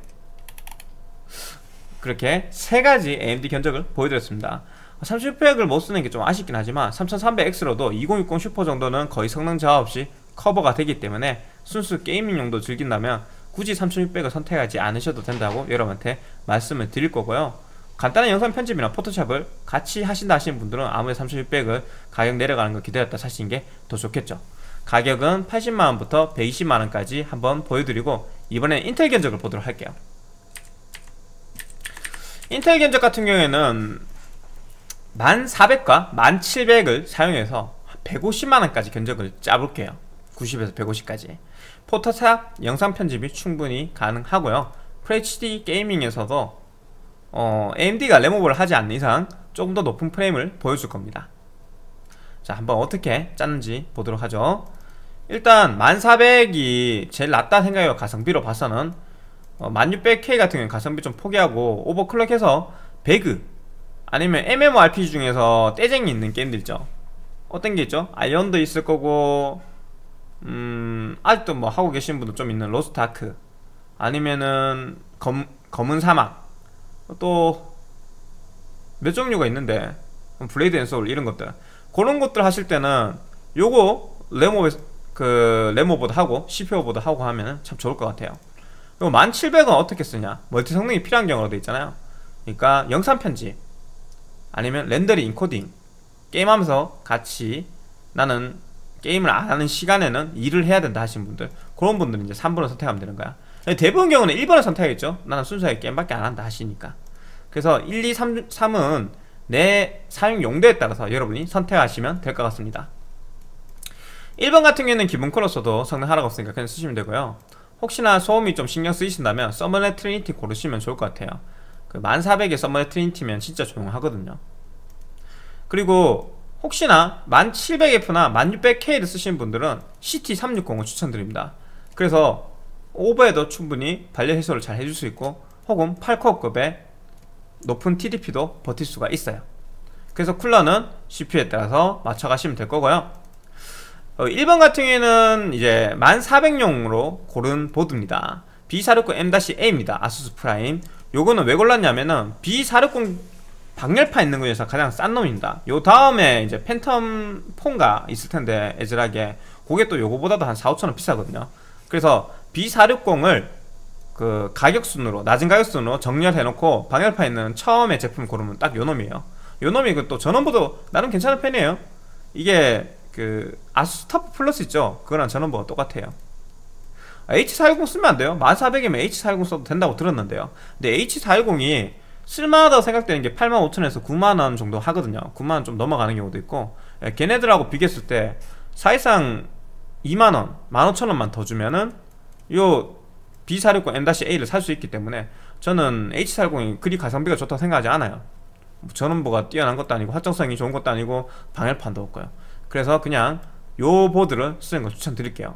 그렇게 세 가지 에이엠디 견적을 보여드렸습니다. 삼천육백을 못 쓰는 게 좀 아쉽긴 하지만 삼천삼백 엑스로도 이공육십 슈퍼 정도는 거의 성능 저하 없이 커버가 되기 때문에 순수 게이밍용도 즐긴다면 굳이 삼천육백을 선택하지 않으셔도 된다고 여러분한테 말씀을 드릴 거고요. 간단한 영상 편집이나 포토샵을 같이 하신다 하시는 분들은 아무래도 삼천육백을 가격 내려가는 걸 기다렸다 사시는 게 더 좋겠죠. 가격은 팔십만 원부터 백이십만 원까지 한번 보여드리고, 이번엔 인텔 견적을 보도록 할게요. 인텔 견적 같은 경우에는 만 사백과 만 칠백을 사용해서 백오십만 원까지 견적을 짜볼게요. 구십에서 백오십까지. 포토샵 영상 편집이 충분히 가능하고요. 에프에이치디 게이밍에서도 어, 에이엠디가 레모버를 하지 않는 이상 조금 더 높은 프레임을 보여줄 겁니다. 자, 한번 어떻게 짰는지 보도록 하죠. 일단 만 사백이 제일 낫다 생각해요. 가성비로 봐서는 어, 만 육백 케이 같은 경우는 가성비 좀 포기하고 오버클럭해서 배그 아니면 엠엠오알피지 중에서 떼쟁이 있는 게임들 있죠. 어떤 게 있죠? 아이언도 있을 거고, 음 아직도 뭐 하고 계시는 분도 좀 있는 로스트 아크, 아니면은 검, 검은 사막, 또 몇 종류가 있는데 블레이드 앤 소울 이런 것들, 그런 것들 하실 때는 요거 레모 그 레모보드 하고 씨피유보드 하고 하면은 참 좋을 것 같아요. 그리고 만 칠백은 어떻게 쓰냐? 멀티 성능이 필요한 경우로 되어 있잖아요. 그러니까 영상 편집 아니면 렌더링, 인코딩, 게임하면서 같이 나는 게임을 안 하는 시간에는 일을 해야 된다 하시는 분들, 그런 분들은 이제 삼 번을 선택하면 되는 거야. 대부분 경우는 일 번을 선택하겠죠. 나는 순수하게 게임밖에 안 한다 하시니까. 그래서 일, 이, 삼, 삼은 내 사용 용도에 따라서 여러분이 선택하시면 될 것 같습니다. 일 번 같은 경우에는 기본 컬러 써도 성능 하나가 없으니까 그냥 쓰시면 되고요. 혹시나 소음이 좀 신경 쓰이신다면 서머넷 트리니티 고르시면 좋을 것 같아요. 그 만 사백에 서머넷 트리니티면 진짜 조용하거든요. 그리고 혹시나 만 칠백 에프나 만 육백 케이를 쓰시는 분들은 씨티 삼백육십을 추천드립니다. 그래서 오버에도 충분히 반려 해소를 잘 해줄 수 있고, 혹은 팔 코어급의 높은 티디피도 버틸 수가 있어요. 그래서 쿨러는 씨피유에 따라서 맞춰가시면 될 거고요. 어, 일 번 같은 경우에는 이제 만 사백용으로 고른 보드입니다. 비 사백십 엠 에이입니다. 아수스 프라임. 요거는 왜 골랐냐면은 비 사백십 방열판 있는 거 중에서 가장 싼 놈입니다. 요 다음에 이제 팬텀 폰가 있을 텐데, 애절하게. 그게 또 요거보다도 한 사오천 원 비싸거든요. 그래서 비 사백십을 그 가격순으로, 낮은 가격순으로 정렬해놓고 방열판 있는 처음에 제품 고르면 딱 요 놈이에요. 요 놈이 그 또 전원보도 나름 괜찮은 편이에요. 이게 그 아수스 터프 플러스 있죠? 그거랑 전원보가 똑같아요. 에이치 사백십 쓰면 안 돼요. 만 사백이면 에이치 사백십 써도 된다고 들었는데요. 근데 에이치 사백십이 쓸만하다고 생각되는 게 팔만 오천 원에서 구만 원 정도 하거든요. 구만 원 좀 넘어가는 경우도 있고, 예, 걔네들하고 비교했을 때 사실상 이만 원, 만 오천 원만 더 주면은 요 비 사백십 엠 에이를 살 수 있기 때문에 저는 에이치 사백십이 그리 가성비가 좋다고 생각하지 않아요. 전원부가 뛰어난 것도 아니고 활성성이 좋은 것도 아니고 방열판도 없고요. 그래서 그냥 요 보드를 쓰는 거 추천드릴게요.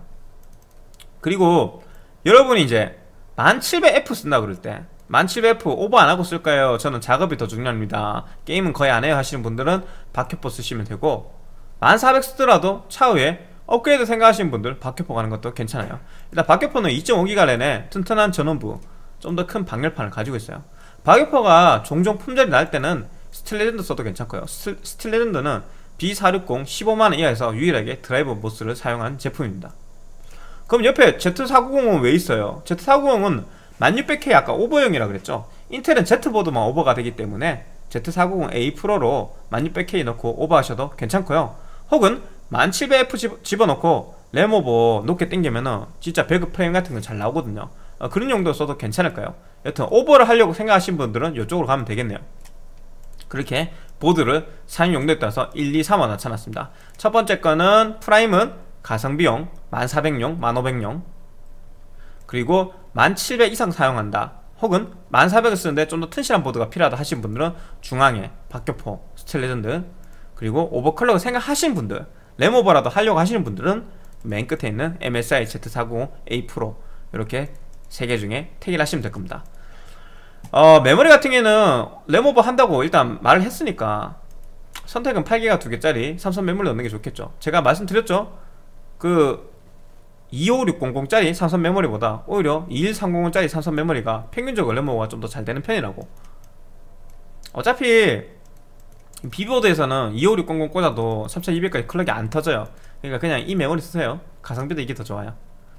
그리고 여러분이 이제 만 칠백 에프 쓴다 그럴 때 만 칠백 에프 오버 안하고 쓸까요? 저는 작업이 더 중요합니다, 게임은 거의 안해요 하시는 분들은 박효포 쓰시면 되고, 만 사백 쓰더라도 차후에 업그레이드 생각하시는 분들 박효포 가는 것도 괜찮아요. 일단 박효포는 이 점 오 기가 램에 튼튼한 전원부, 좀 더 큰 방열판을 가지고 있어요. 박효포가 종종 품절이 날 때는 스틸레전드 써도 괜찮고요. 스틸, 스틸레전드는 비 사백육십 십오만 원 이하에서 유일하게 드라이버 모스를 사용한 제품입니다. 그럼 옆에 제트 사백구십은 왜 있어요? 제트 사백구십은 만 육백 케이 아까 오버용이라 그랬죠. 인텔은 Z보드만 오버가 되기 때문에 제트 사백구십 에이 프로로 만 육백 케이 넣고 오버하셔도 괜찮고요. 혹은 만 칠백 에프 집어넣고 램오버 높게 당기면은 진짜 배그 프레임 같은 건 잘 나오거든요. 어, 그런 용도 써도 괜찮을까요? 여튼 오버를 하려고 생각하시는 분들은 이쪽으로 가면 되겠네요. 그렇게 보드를 사용 용도에 따라서 일, 이, 삼 화 나타났습니다. 첫 번째 거는 프라임은 가성비용, 만 사백용, 만 오백용, 그리고 만 칠백 이상 사용한다, 혹은 만 사백을 쓰는데 좀 더 튼실한 보드가 필요하다 하시는 분들은 중앙에 박교포, 스틸레전드, 그리고 오버클럭을 생각하시는 분들, 램오버라도 하려고 하시는 분들은 맨 끝에 있는 엠에스아이 제트 사백구십 에이 프로, 이렇게 세 개 중에 택일 하시면 될 겁니다. 어, 메모리 같은 경우에는 램오버 한다고 일단 말을 했으니까 선택은 팔 기가 두 개짜리 삼성 메모리 넣는 게 좋겠죠. 제가 말씀드렸죠, 그 이오육공공짜리 삼성 메모리보다 오히려 이일삼공짜리 삼성 메모리가 평균적으로 램오버가 좀 더 잘 되는 편이라고. 어차피 비보드에서는 이오육공공 꽂아도 삼천이백까지 클럭이 안 터져요. 그러니까 그냥 이 메모리 쓰세요. 가성비도 이게 더 좋아요.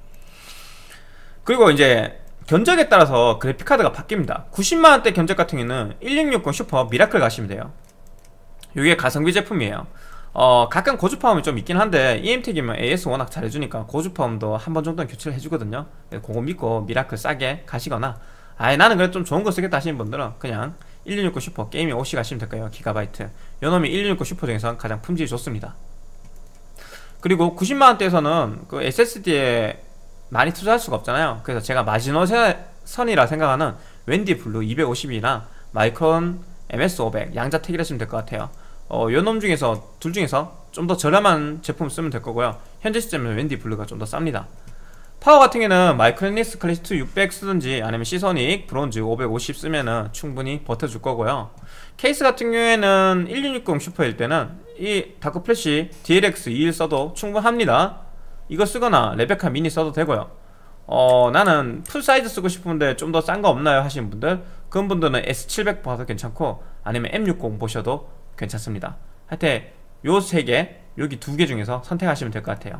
그리고 이제 견적에 따라서 그래픽카드가 바뀝니다. 구십만원대 견적 같은 경우는 일육육공 슈퍼 미라클 가시면 돼요. 이게 가성비 제품이에요. 어 가끔 고주파음이 좀 있긴 한데 이엠텍이면 에이에스 워낙 잘해주니까 고주파음도 한 번 정도는 교체를 해주거든요. 그거 믿고 미라클 싸게 가시거나, 아예 나는 그래도 좀 좋은 거 쓰겠다 하시는 분들은 그냥 일육육구 슈퍼 게이밍 오씨 가시면 될 거예요. 기가바이트. 요놈이 일육육구 슈퍼 중에서 가장 품질이 좋습니다. 그리고 구십만원대에서는 그 에스에스디에 많이 투자할 수가 없잖아요. 그래서 제가 마지노선이라 생각하는 웬디 블루 이백오십이나 마이크론 엠에스 오백 양자택일 하시면 될 것 같아요. 어, 요놈 중에서 둘 중에서 좀 더 저렴한 제품 쓰면 될 거고요. 현재 시점에는 웬디 블루가 좀 더 쌉니다. 파워 같은 경우는 마이크로닉스 클래시투 육백 쓰든지 아니면 시소닉 브론즈 오백오십 쓰면은 충분히 버텨줄 거고요. 케이스 같은 경우에는 일육육공 슈퍼일 때는 이 다크 플래시 디엘엑스 이십일 써도 충분합니다. 이거 쓰거나 레베카 미니 써도 되고요. 어 나는 풀사이즈 쓰고 싶은데 좀 더 싼 거 없나요 하시는 분들, 그런 분들은 에스 칠백 봐도 괜찮고 아니면 엠 육십 보셔도 괜찮습니다. 하여튼 요 세 개, 여기 두 개 중에서 선택하시면 될 것 같아요.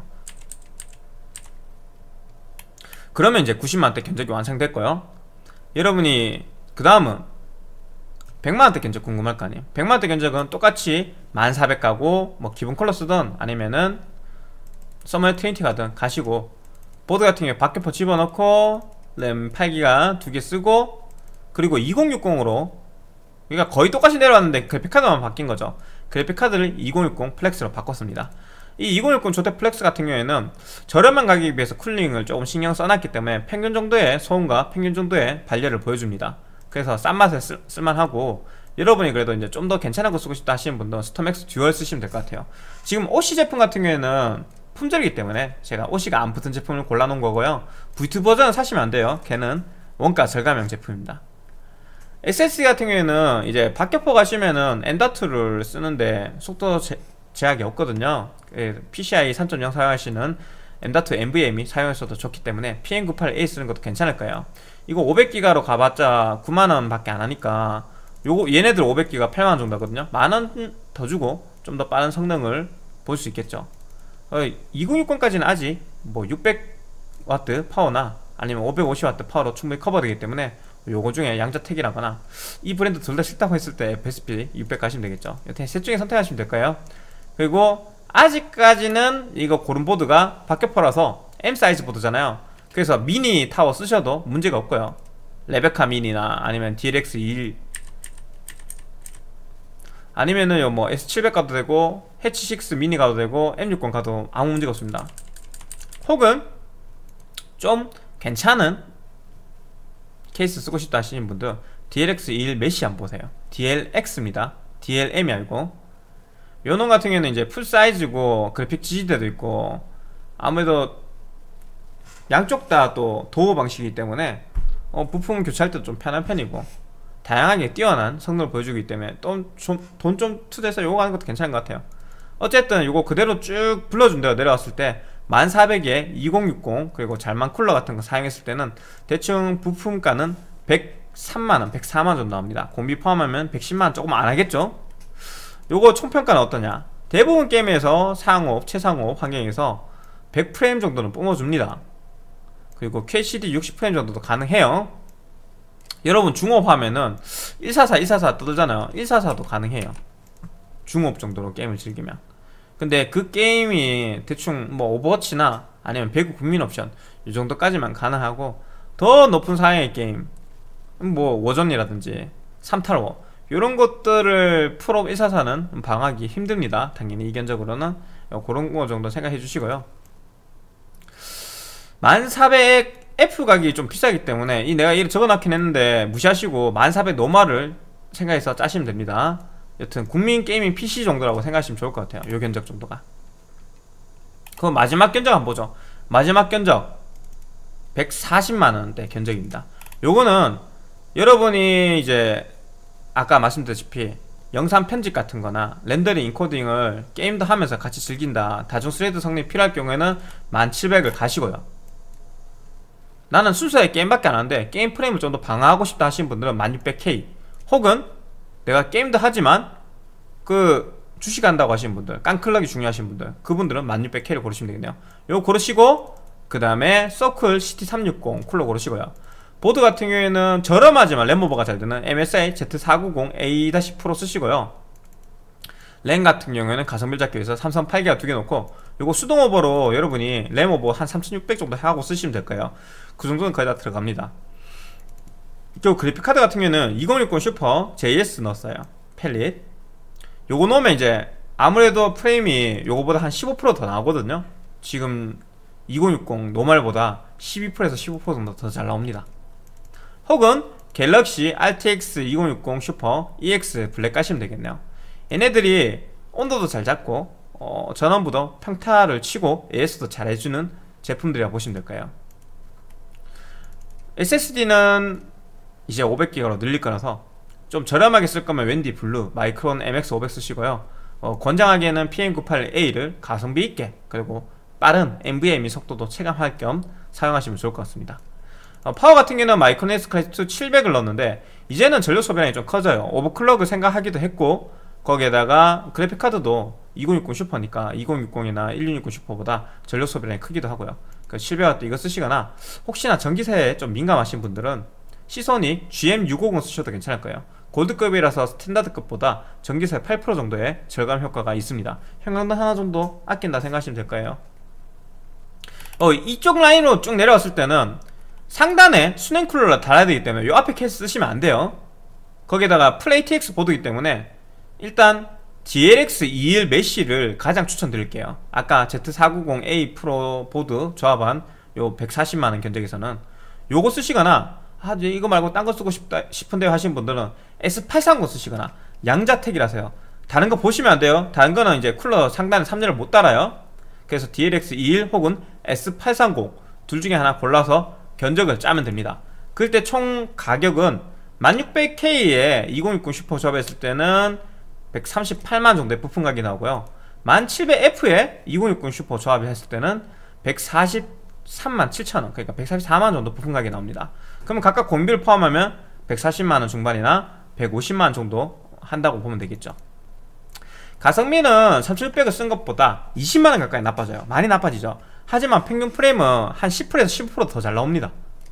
그러면 이제 구십만원대 견적이 완성됐고요. 여러분이 그 다음은 백만원대 견적 궁금할 거 아니에요. 백만원대 견적은 똑같이 만 사백 가고 뭐 기본 컬러 쓰든 아니면은 서머 이십 가든 가시고, 보드 같은 경우에 박격포 집어넣고 램 팔 기가 두 개 쓰고, 그리고 이공육공으로 그러니까 거의 똑같이 내려왔는데 그래픽카드만 바뀐 거죠. 그래픽카드를 이공육공 플렉스로 바꿨습니다. 이 이공육공 조대 플렉스 같은 경우에는 저렴한 가격에 비해서 쿨링을 조금 신경 써놨기 때문에 평균 정도의 소음과 평균 정도의 발열을 보여줍니다. 그래서 싼 맛에 쓸, 쓸만하고, 여러분이 그래도 이제 좀 더 괜찮은 거 쓰고 싶다 하시는 분들은 스톰엑스 듀얼 쓰시면 될 것 같아요. 지금 오씨 제품 같은 경우에는 품절이기 때문에 제가 오씨가 안 붙은 제품을 골라놓은 거고요. 브이 투 버전은 사시면 안 돼요. 걔는 원가 절감형 제품입니다. 에스에스디 같은 경우에는 이제 박격포 가시면은 엔더투를 쓰는데 속도 제, 제약이 없거든요. 피시아이 삼 점 영 사용하시는 엠더투 엔브이엠이 사용해서도 좋기 때문에 피엠 구십팔 에이 쓰는 것도 괜찮을 거예요. 이거 오백 기가로 가봤자 구만원 밖에 안 하니까, 요거 얘네들 오백 기가 팔만원 정도 하거든요. 만원 더 주고 좀 더 빠른 성능을 볼 수 있겠죠. 어, 이공육공까지는 아직 뭐 육백 와트 파워나 아니면 오백오십 와트 파워로 충분히 커버되기 때문에 요거 중에 양자택이라거나 이 브랜드 둘 다 싫다고 했을 때 베스피 육백 가시면 되겠죠. 여튼 셋 중에 선택하시면 될까요? 그리고 아직까지는 이거 고른 보드가 박격포라서 M 사이즈 보드잖아요. 그래서 미니 타워 쓰셔도 문제가 없고요. 레베카 미니나 아니면 디엘엑스 이십일 아니면은 뭐 에스 칠백 가도 되고 해치 육 미니 가도 되고 엠 육십 가도 아무 문제가 없습니다. 혹은 좀 괜찮은 케이스 쓰고 싶다 하시는 분들 디엘엑스 이십일 메시 한번 보세요. 디엘엑스입니다. 디엘엠이 아니고. 요놈 같은 경우는 이제 풀사이즈고 그래픽 지지대도 있고, 아무래도 양쪽 다 또 도어 방식이기 때문에 어, 부품 교체할 때도 좀 편한 편이고, 다양하게 뛰어난 성능을 보여주기 때문에 돈 좀 투자해서 요거 하는 것도 괜찮은 것 같아요. 어쨌든 요거 그대로 쭉 불러준대요. 내려왔을 때 만 사백에 이공육공 그리고 잘만 쿨러 같은 거 사용했을 때는 대충 부품가는 백삼만원, 백사만원 정도 나옵니다. 공비 포함하면 백십만원 조금 안 하겠죠? 요거 총평가는 어떠냐? 대부분 게임에서 상업, 최상업 환경에서 백 프레임 정도는 뿜어줍니다. 그리고 퀘이씨디 육십 프레임 정도도 가능해요. 여러분 중업 하면은 일사사, 일사사 떠들잖아요. 일사사도 가능해요. 중업 정도로 게임을 즐기면. 근데 그 게임이 대충 뭐 오버워치나 아니면 배구 국민 옵션 이 정도까지만 가능하고, 더 높은 사양의 게임 뭐 워전이라든지 삼탈워 요런 것들을 프로 일사사는 방하기 힘듭니다. 당연히 이견적으로는 그런 거 정도 생각해 주시고요. 만 사백 F 가격이 좀 비싸기 때문에 이 내가 이를 적어놨긴 했는데 무시하시고 만 사백 노멀을 생각해서 짜시면 됩니다. 여튼 국민 게이밍 피씨 정도라고 생각하시면 좋을 것 같아요. 요 견적 정도가. 그럼 마지막 견적 한번 보죠. 마지막 견적 백사십만원대 견적입니다. 요거는 여러분이 이제 아까 말씀드렸다시피 영상 편집 같은 거나 렌더링, 인코딩을 게임도 하면서 같이 즐긴다, 다중 스레드 성능이 필요할 경우에는 만 칠백을 가시고요. 나는 순수하게 게임밖에 안 하는데 게임 프레임을 좀 더 방어하고 싶다 하시는 분들은 만 육백 케이, 혹은 내가 게임도 하지만 그 주식한다고 하시는 분들, 깡클럭이 중요하신 분들, 그분들은 만 육백 케이를 고르시면 되겠네요. 요거 고르시고 그 다음에 서클 씨티 삼백육십 쿨러 고르시고요. 보드 같은 경우에는 저렴하지만 램오버가 잘 되는 엠에스아이 지 사백구십 에이 프로 쓰시고요. 램 같은 경우에는 가성비를 잡기 위해서 삼성 팔 기가 두 개 놓고, 요거 수동오버로 여러분이 램오버 한 삼천육백 정도 하고 쓰시면 될 거예요. 그 정도는 거의 다 들어갑니다. 요 그래픽카드 같은 경우에는 이공육십 슈퍼 제이에스 넣었어요. 펠릿. 요거 넣으면 이제 아무래도 프레임이 요거보다 한 십오 퍼센트 더 나오거든요. 지금 이공육십 노멀보다 십이 퍼센트에서 십오 퍼센트 정도 더 잘 나옵니다. 혹은 갤럭시 알티엑스 이공육십 슈퍼 이엑스 블랙 가시면 되겠네요. 얘네들이 온도도 잘 잡고 어, 전원부도 평타를 치고 에이에스도 잘 해주는 제품들이라고 보시면 될까요. 에스에스디는 이제 오백 기가로 늘릴 거라서 좀 저렴하게 쓸 거면 웬디 블루 마이크론 엠엑스 오백 쓰시고요. 어, 권장하기에는 피엠 구십팔 에이를 가성비 있게 그리고 빠른 엔브이에이엠이 속도도 체감할 겸 사용하시면 좋을 것 같습니다. 어, 파워 같은 경우는 마이크론 에스클래스 칠백을 넣었는데 이제는 전력 소비량이 좀 커져요. 오버클럭을 생각하기도 했고, 거기에다가 그래픽카드도 이공육십 슈퍼니까 이공육십이나 천육십구 슈퍼보다 전력 소비량이 크기도 하고요. 그 칠백 와트 이거 쓰시거나 혹시나 전기세에 좀 민감하신 분들은 시소닉 지엠 육오십 쓰셔도 괜찮을 거예요. 골드급이라서 스탠다드급보다 전기세 팔 퍼센트 정도의 절감 효과가 있습니다. 형광등 하나 정도 아낀다 생각하시면 될 거예요. 어, 이쪽 라인으로 쭉 내려왔을 때는 상단에 수냉 쿨러를 달아야 되기 때문에 요 앞에 케이스 쓰시면 안 돼요. 거기에다가 플레이티엑스 보드이기 때문에 일단 디엘엑스 이십일 메쉬를 가장 추천드릴게요. 아까 지 사백구십 에이 프로 보드 조합한 요 백사십만 원 견적에서는 요거 쓰시거나, 아 이거 말고 딴 거 쓰고 싶다 싶은데 하시는 분들은 에스 팔백삼십 쓰시거나 양자택이라서요. 다른 거 보시면 안 돼요. 다른 거는 이제 쿨러 상단에 삼 년을 못 달아요. 그래서 디엘엑스 이십일 혹은 에스 팔백삼십 둘 중에 하나 골라서 견적을 짜면 됩니다. 그럴 때 총 가격은 만 육백 케이에 이공육십 슈퍼 조합했을 때는 백삼십팔만 원 정도의 부품 가격이 나오고요. 만 칠백 에프에 이공육십 슈퍼 조합했을 때는 백사십삼만 칠천 원, 그러니까 백사십사만 원 정도 부품 가격이 나옵니다. 그러면 각각 공비를 포함하면 백사십만 원 중반이나 백오십만 원 정도 한다고 보면 되겠죠. 가성비는 삼천육백을 쓴 것보다 이십만 원 가까이 나빠져요. 많이 나빠지죠. 하지만 평균 프레임은 한 십 퍼센트에서 십오 퍼센트 더 잘 나옵니다.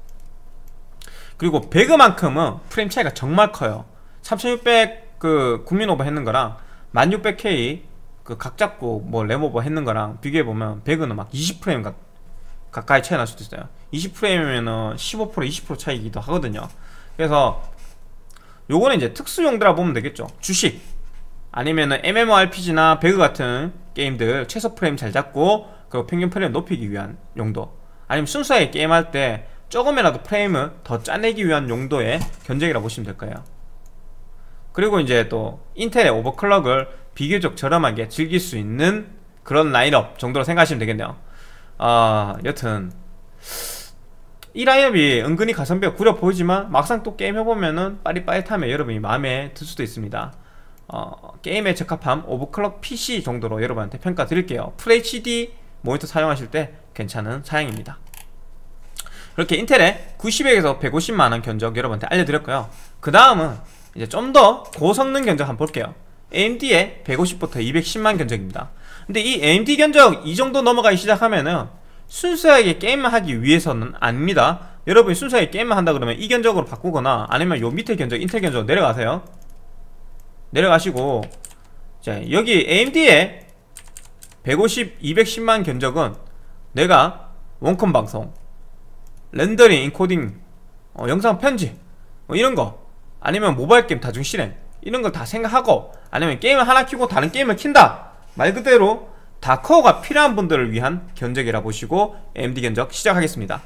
그리고 배그만큼은 프레임 차이가 정말 커요. 삼천육백 그 국민 오버 했는 거랑 만 육백 케이 그 각 잡고 뭐 램 오버 했는 거랑 비교해보면 배그는 막 이십 프레임 가, 가까이 차이 날 수도 있어요. 이십 프레임이면은 십오 퍼센트 이십 퍼센트 차이기도 하거든요. 그래서 요거는 이제 특수용도라 보면 되겠죠. 주식 아니면은 엠엠오알피지나 배그 같은 게임들 최소 프레임 잘 잡고 그리고 평균 프레임 높이기 위한 용도, 아니면 순수하게 게임할 때 조금이라도 프레임을 더 짜내기 위한 용도의 견적이라 보시면 될 거예요. 그리고 이제 또 인텔의 오버클럭을 비교적 저렴하게 즐길 수 있는 그런 라인업 정도로 생각하시면 되겠네요. 아, 여튼 이 라인업이 은근히 가성비가 구려 보이지만 막상 또 게임 해보면은 빠릿빠릿하면 여러분이 마음에 들 수도 있습니다. 어, 게임에 적합함 오버클럭 피씨 정도로 여러분한테 평가 드릴게요. 풀에이치디 모니터 사용하실 때 괜찮은 사양입니다. 이렇게 인텔의 구십에서 백오십만 원 견적 여러분한테 알려드렸고요. 그 다음은 이제 좀 더 고성능 견적 한번 볼게요. 에이엠디의 백오십부터 이백십만 견적입니다. 근데 이 에이엠디 견적 이 정도 넘어가기 시작하면은 순수하게 게임을 하기 위해서는 아닙니다. 여러분이 순수하게 게임을 한다 그러면 이 견적으로 바꾸거나 아니면 요 밑에 견적 인텔 견적으로 내려가세요. 내려가시고 자, 여기 에이엠디의 백오십, 이백십만 견적은 내가 원컴 방송, 렌더링, 인코딩, 어, 영상 편집 뭐 이런거, 아니면 모바일 게임 다중 실행 이런 걸 다 생각하고, 아니면 게임을 하나 키고 다른 게임을 킨다, 말 그대로 다커가 필요한 분들을 위한 견적이라 보시고 에이엠디 견적 시작하겠습니다.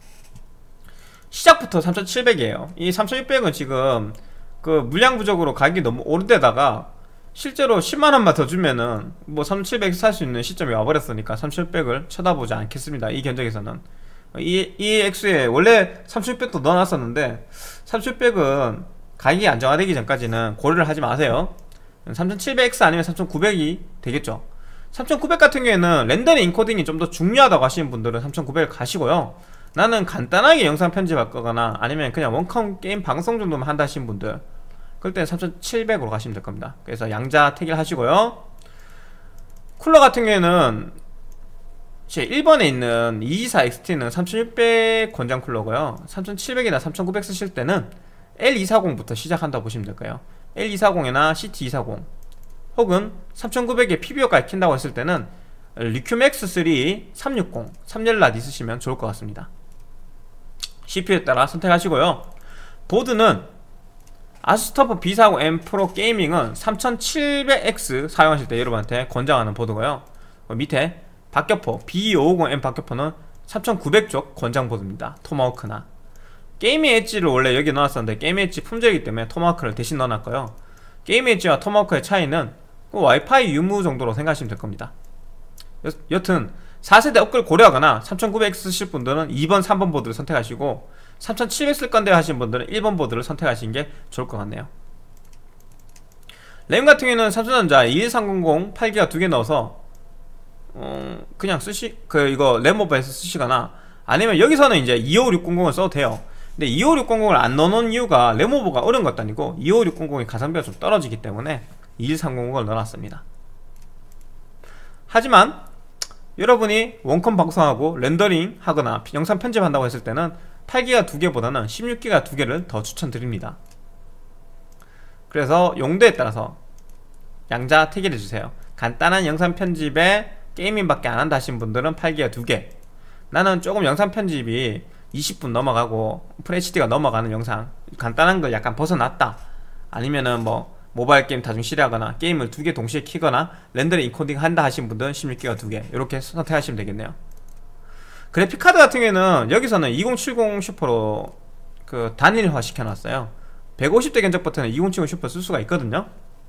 시작부터 삼천칠백이에요 이 삼천육백은 지금 그 물량 부족으로 가격이 너무 오른데다가 실제로 십만 원만 더 주면은 뭐 삼천칠백 살 수 있는 시점이 와버렸으니까 삼천육백을 쳐다보지 않겠습니다. 이 견적에서는 이, 이 액수에 원래 삼천육백도 넣어놨었는데 삼천육백은 가격이 안정화되기 전까지는 고려를 하지 마세요. 삼천칠백 엑스 아니면 삼천구백이 되겠죠. 삼천구백 같은 경우에는 렌더링 인코딩이 좀 더 중요하다고 하시는 분들은 삼천구백을 가시고요. 나는 간단하게 영상 편집할 거거나 아니면 그냥 원컴 게임 방송 정도만 한다 하시는 분들, 그럴 때는 삼천칠백으로 가시면 될 겁니다. 그래서 양자 택일 하시고요. 쿨러 같은 경우에는 제 일 번에 있는 이이사 엑스티는 삼천육백 권장 쿨러고요. 삼천칠백이나 삼천구백 쓰실 때는 엘 이백사십부터 시작한다 보시면 될까요. 엘 이백사십이나 씨티 이백사십 혹은 삼천구백에 피비오까지 킨다고 했을 때는 리큐맥스 삼 삼백육십 삼 열랏 있으시면 좋을 것 같습니다. 씨피유에 따라 선택하시고요. 보드는 아수스 터프 비 사십 엠 프로 게이밍은 삼천칠백 엑스 사용하실 때 여러분한테 권장하는 보드고요. 밑에 박격포 비 오백오십 엠 박격포는 삼천구백 쪽 권장 보드입니다. 토마호크나 게이밍 엣지를 원래 여기 넣어놨었는데 게이밍 엣지 품절이기 때문에 토마호크를 대신 넣어놨고요. 게이밍 엣지와 토마호크의 차이는 와이파이 유무 정도로 생각하시면 될 겁니다. 여, 여튼 사 세대 업글 고려하거나 삼천구백 엑스 쓰실 분들은 이 번, 삼 번 보드를 선택하시고 삼천칠백 쓸 건데 하신 분들은 일 번 보드를 선택하시는 게 좋을 것 같네요. 램 같은 경우에는 삼성전자 이일삼공공 팔 기가 두 개 넣어서 어, 그냥 쓰시, 그, 이거 램오버에서 쓰시거나 아니면 여기서는 이제 이오육공공을 써도 돼요. 근데 이오육공공을 안 넣어놓은 이유가 램오버가 어려운 것도 아니고 이오육공공이 가성비가 좀 떨어지기 때문에 이일삼공공을 넣어놨습니다. 하지만 여러분이 원컴 방송하고 렌더링 하거나 영상 편집한다고 했을 때는 팔 기가 두 개보다는 십육 기가 두 개를 더 추천드립니다. 그래서 용도에 따라서 양자 택일 해주세요. 간단한 영상 편집에 게이밍밖에 안 한다 하신 분들은 팔 기가 두 개, 나는 조금 영상 편집이 이십 분 넘어가고 풀에이치디가 넘어가는 영상 간단한 거 약간 벗어났다, 아니면은 뭐 모바일 게임 다중 실행하거나 게임을 두 개 동시에 키거나 렌더링 인코딩 한다 하신 분들은 십육 기가 두 개 이렇게 선택하시면 되겠네요. 그래픽카드 같은 경우에는 여기서는 이공칠공 슈퍼로 그 단일화 시켜놨어요. 백오십 대 견적 버튼은 이공칠공 슈퍼 쓸 수가 있거든요.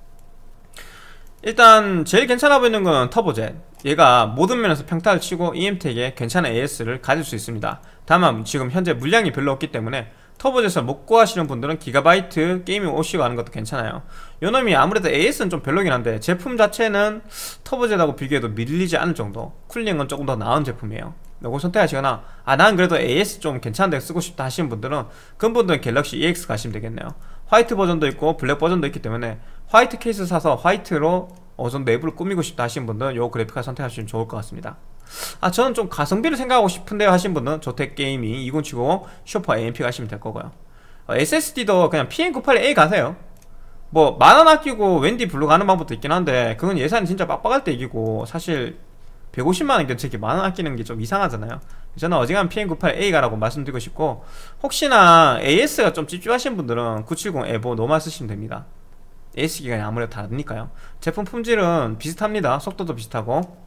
일단 제일 괜찮아 보이는 건 터보젯. 얘가 모든 면에서 평타를 치고 이엠텍에 괜찮은 에이에스를 가질 수 있습니다. 다만 지금 현재 물량이 별로 없기 때문에 터보젯을 못 구하시는 분들은 기가바이트 게이밍 오시고 하는 것도 괜찮아요. 요놈이 아무래도 에이에스는 좀 별로긴 한데 제품 자체는 터보젯하고 비교해도 밀리지 않을 정도, 쿨링은 조금 더 나은 제품이에요. 요거 선택하시거나 아 난 그래도 에이에스 좀 괜찮은데 쓰고 싶다 하시는 분들은 그런 분들은 갤럭시 이엑스 가시면 되겠네요. 화이트 버전도 있고 블랙 버전도 있기 때문에 화이트 케이스 사서 화이트로 어전 내부를 꾸미고 싶다 하시는 분들은 요 그래픽카드 선택하시면 좋을 것 같습니다. 아 저는 좀 가성비를 생각하고 싶은데요 하신 분은 조텍게이밍 이공칠공 슈퍼 에이엠피 가시면 될 거고요. 어, 에스에스디도 그냥 피엠 구십팔 에이 가세요. 뭐 만원 아끼고 웬디 블루 가는 방법도 있긴 한데 그건 예산이 진짜 빡빡할 때 이기고 사실 백오십만원 견적이 만원 아끼는 게 좀 이상하잖아요. 저는 어지간하면 피엠 구십팔 에이 가라고 말씀드리고 싶고, 혹시나 에이에스가 좀 찝찝하신 분들은 구백칠십 에보 노말 쓰시면 됩니다. 에이에스 기간이 아무래도 다르니까요. 제품 품질은 비슷합니다. 속도도 비슷하고.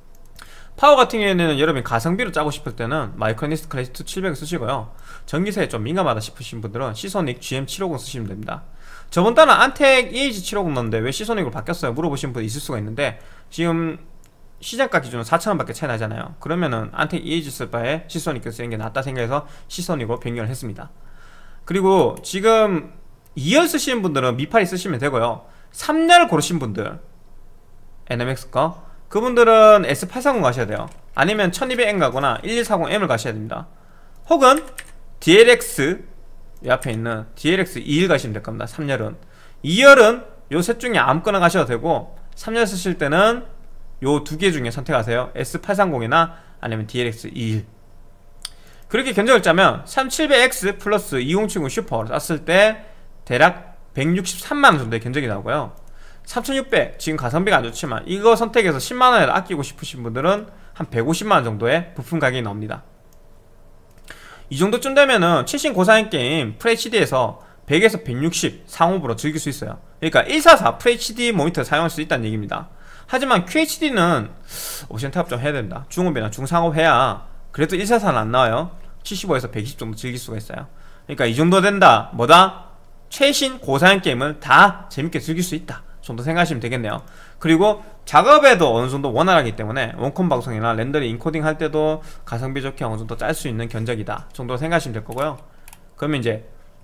파워 같은 경우에는 여러분이 가성비로 짜고 싶을 때는 마이크로니스트 클래식 투 칠백을 쓰시고요. 전기세에 좀 민감하다 싶으신 분들은 시소닉 지엠 칠오공 쓰시면 됩니다. 저번 달은 안텍 이에이지 칠오공 넣었는데 왜 시소닉으로 바뀌었어요? 물어보신 분 있을 수가 있는데 지금 시장가 기준으로 사천원 밖에 차이 나잖아요. 그러면은 안텍 이에이지 쓸 바에 시소닉을 쓰는 게 낫다 생각해서 시소닉으로 변경을 했습니다. 그리고 지금 이 열 쓰시는 분들은 미팔이 쓰시면 되고요. 삼 열 고르신 분들 엔엠엑스 거 그분들은 에스 팔백사십 가셔야 돼요. 아니면 천이백 엠 가거나 일일사공 엠을 가셔야 됩니다. 혹은 디엘엑스 이 앞에 있는 디엘엑스 이일 가시면 될 겁니다. 삼 열은 이 열은 요 셋 중에 아무거나 가셔도 되고 삼 열 쓰실 때는 요 두 개 중에 선택하세요. 에스 팔백삼십이나 아니면 디엘엑스 이일. 그렇게 견적을 짜면 삼천칠백 엑스 플러스 이공칠공 슈퍼를 땄을 때 대략 백육십삼만원 정도의 견적이 나오고요. 삼천육백 지금 가성비가 안 좋지만 이거 선택해서 십만원을 아끼고 싶으신 분들은 한 백오십만원 정도의 부품 가격이 나옵니다. 이 정도쯤 되면은 최신 고사양 게임 풀에이치디에서 백에서 백육십 상업으로 즐길 수 있어요. 그러니까 일사사 풀에이치디 모니터 사용할 수 있다는 얘기입니다. 하지만 큐에이치디는 옵션 타협 좀 해야 된다. 중업이나 중상업 해야 그래도 일사사는 안 나와요. 칠십오에서 백이십 정도 즐길 수가 있어요. 그러니까 이 정도 된다. 뭐다? 최신 고사양 게임을 다 재밌게 즐길 수 있다 정도 생각하시면 되겠네요. 그리고 작업에도 어느 정도 원활하기 때문에 원컴 방송이나 렌더링 인코딩 할 때도 가성비 좋게 어느 정도 짤 수 있는 견적이다 정도 생각하시면 될 거고요. 그러면 이제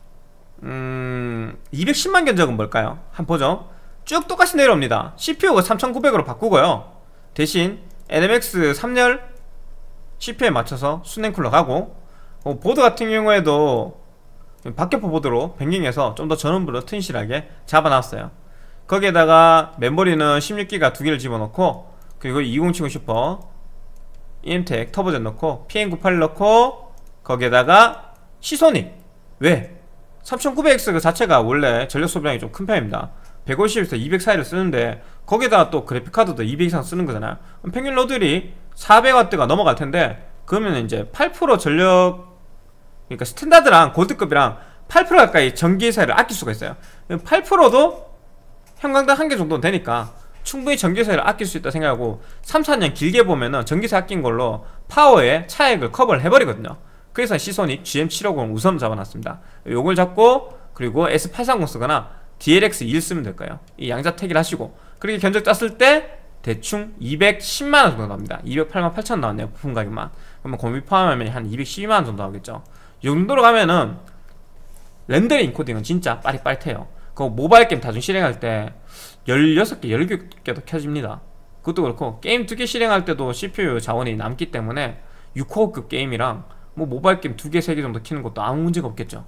음... 이백십만 견적은 뭘까요? 한번 보죠. 쭉 똑같이 내려옵니다. 씨피유가 삼천구백으로 바꾸고요. 대신 엔엠엑스 삼 열 씨피유에 맞춰서 순행쿨러 가고, 어, 보드 같은 경우에도 박격포 보드로 변경해서 좀 더 전원부로 튼실하게 잡아놨어요. 거기에다가 메모리는 십육 기가 두 개를 집어넣고 그리고 이공칠공 슈퍼 이엠텍 터보젠 넣고 피엠 구십팔 넣고 거기에다가 시소닉. 왜? 삼천구백 엑스 그 자체가 원래 전력 소비량이 좀 큰 편입니다. 백오십에서 이백 사이를 쓰는데 거기다가 또 그래픽카드도 이백 이상 쓰는 거잖아요. 평균 로드율이 사백 와트가 넘어갈 텐데 그러면 이제 팔 퍼센트 전력, 그러니까 스탠다드랑 골드급이랑 팔 퍼센트 가까이 전기 사이를 아낄 수가 있어요. 팔 퍼센트도 형광등 한 개 정도는 되니까 충분히 전기세를 아낄 수 있다 생각하고 삼, 사 년 길게 보면은 전기세 아낀 걸로 파워의 차액을 커버를 해버리거든요. 그래서 시소닉 지엠 칠백오십을 우선 잡아놨습니다. 요걸 잡고 그리고 에스 팔백삼십 쓰거나 디엘엑스 이십일 쓰면 될까요? 이 양자 택일 하시고 그렇게 견적 땄을 때 대충 이백십만 원 정도 나옵니다. 이백팔만 팔천 원 나왔네요. 부품 가격만. 그러면 공비 포함하면 한 이백십이만 원 정도 나오겠죠. 이 정도로 가면은 렌더링 인코딩은 진짜 빠릿빠릿해요. 그 모바일 게임 다중 실행할 때 열여섯 개, 열일곱 개도 켜집니다. 그것도 그렇고 게임 두 개 실행할 때도 씨피유 자원이 남기 때문에 육 코어급 게임이랑 뭐 모바일 게임 두 개, 세 개 정도 켜는 것도 아무 문제가 없겠죠.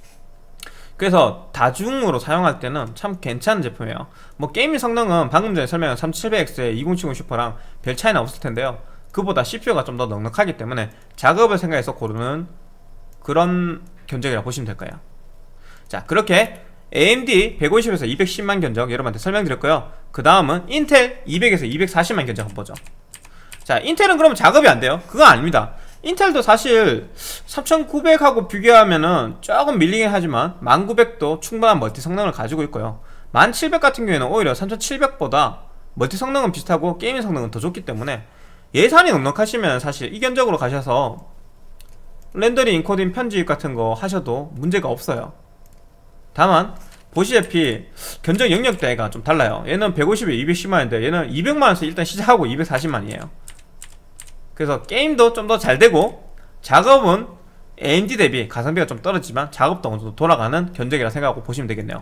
그래서 다중으로 사용할 때는 참 괜찮은 제품이에요. 뭐 게임의 성능은 방금 전에 설명한 삼천칠백 엑스의 이공칠공 슈퍼랑 별 차이는 없을 텐데요. 그보다 씨피유가 좀 더 넉넉하기 때문에 작업을 생각해서 고르는 그런 견적이라고 보시면 될까요. 자, 그렇게 에이엠디 백오십에서 이백십만 견적 여러분한테 설명드렸고요. 그 다음은 인텔 이백에서 이백사십만 견적 한번 보죠. 자, 인텔은 그러면 작업이 안 돼요? 그건 아닙니다. 인텔도 사실 삼천구백하고 비교하면은 조금 밀리긴 하지만 천구백도 충분한 멀티 성능을 가지고 있고요. 천칠백 같은 경우에는 오히려 삼천칠백보다 멀티 성능은 비슷하고 게이밍 성능은 더 좋기 때문에 예산이 넉넉하시면 사실 이 견적으로 가셔서 렌더링, 인코딩, 편집 같은 거 하셔도 문제가 없어요. 다만 보시다시피 견적 영역대가 좀 달라요. 얘는 백오십에 이백십만인데 얘는 이백만 원에서 일단 시작하고 이백사십만이에요 그래서 게임도 좀 더 잘 되고 작업은 에이엠디 대비 가성비가 좀 떨어지지만 작업도 어느 정도 돌아가는 견적이라 생각하고 보시면 되겠네요.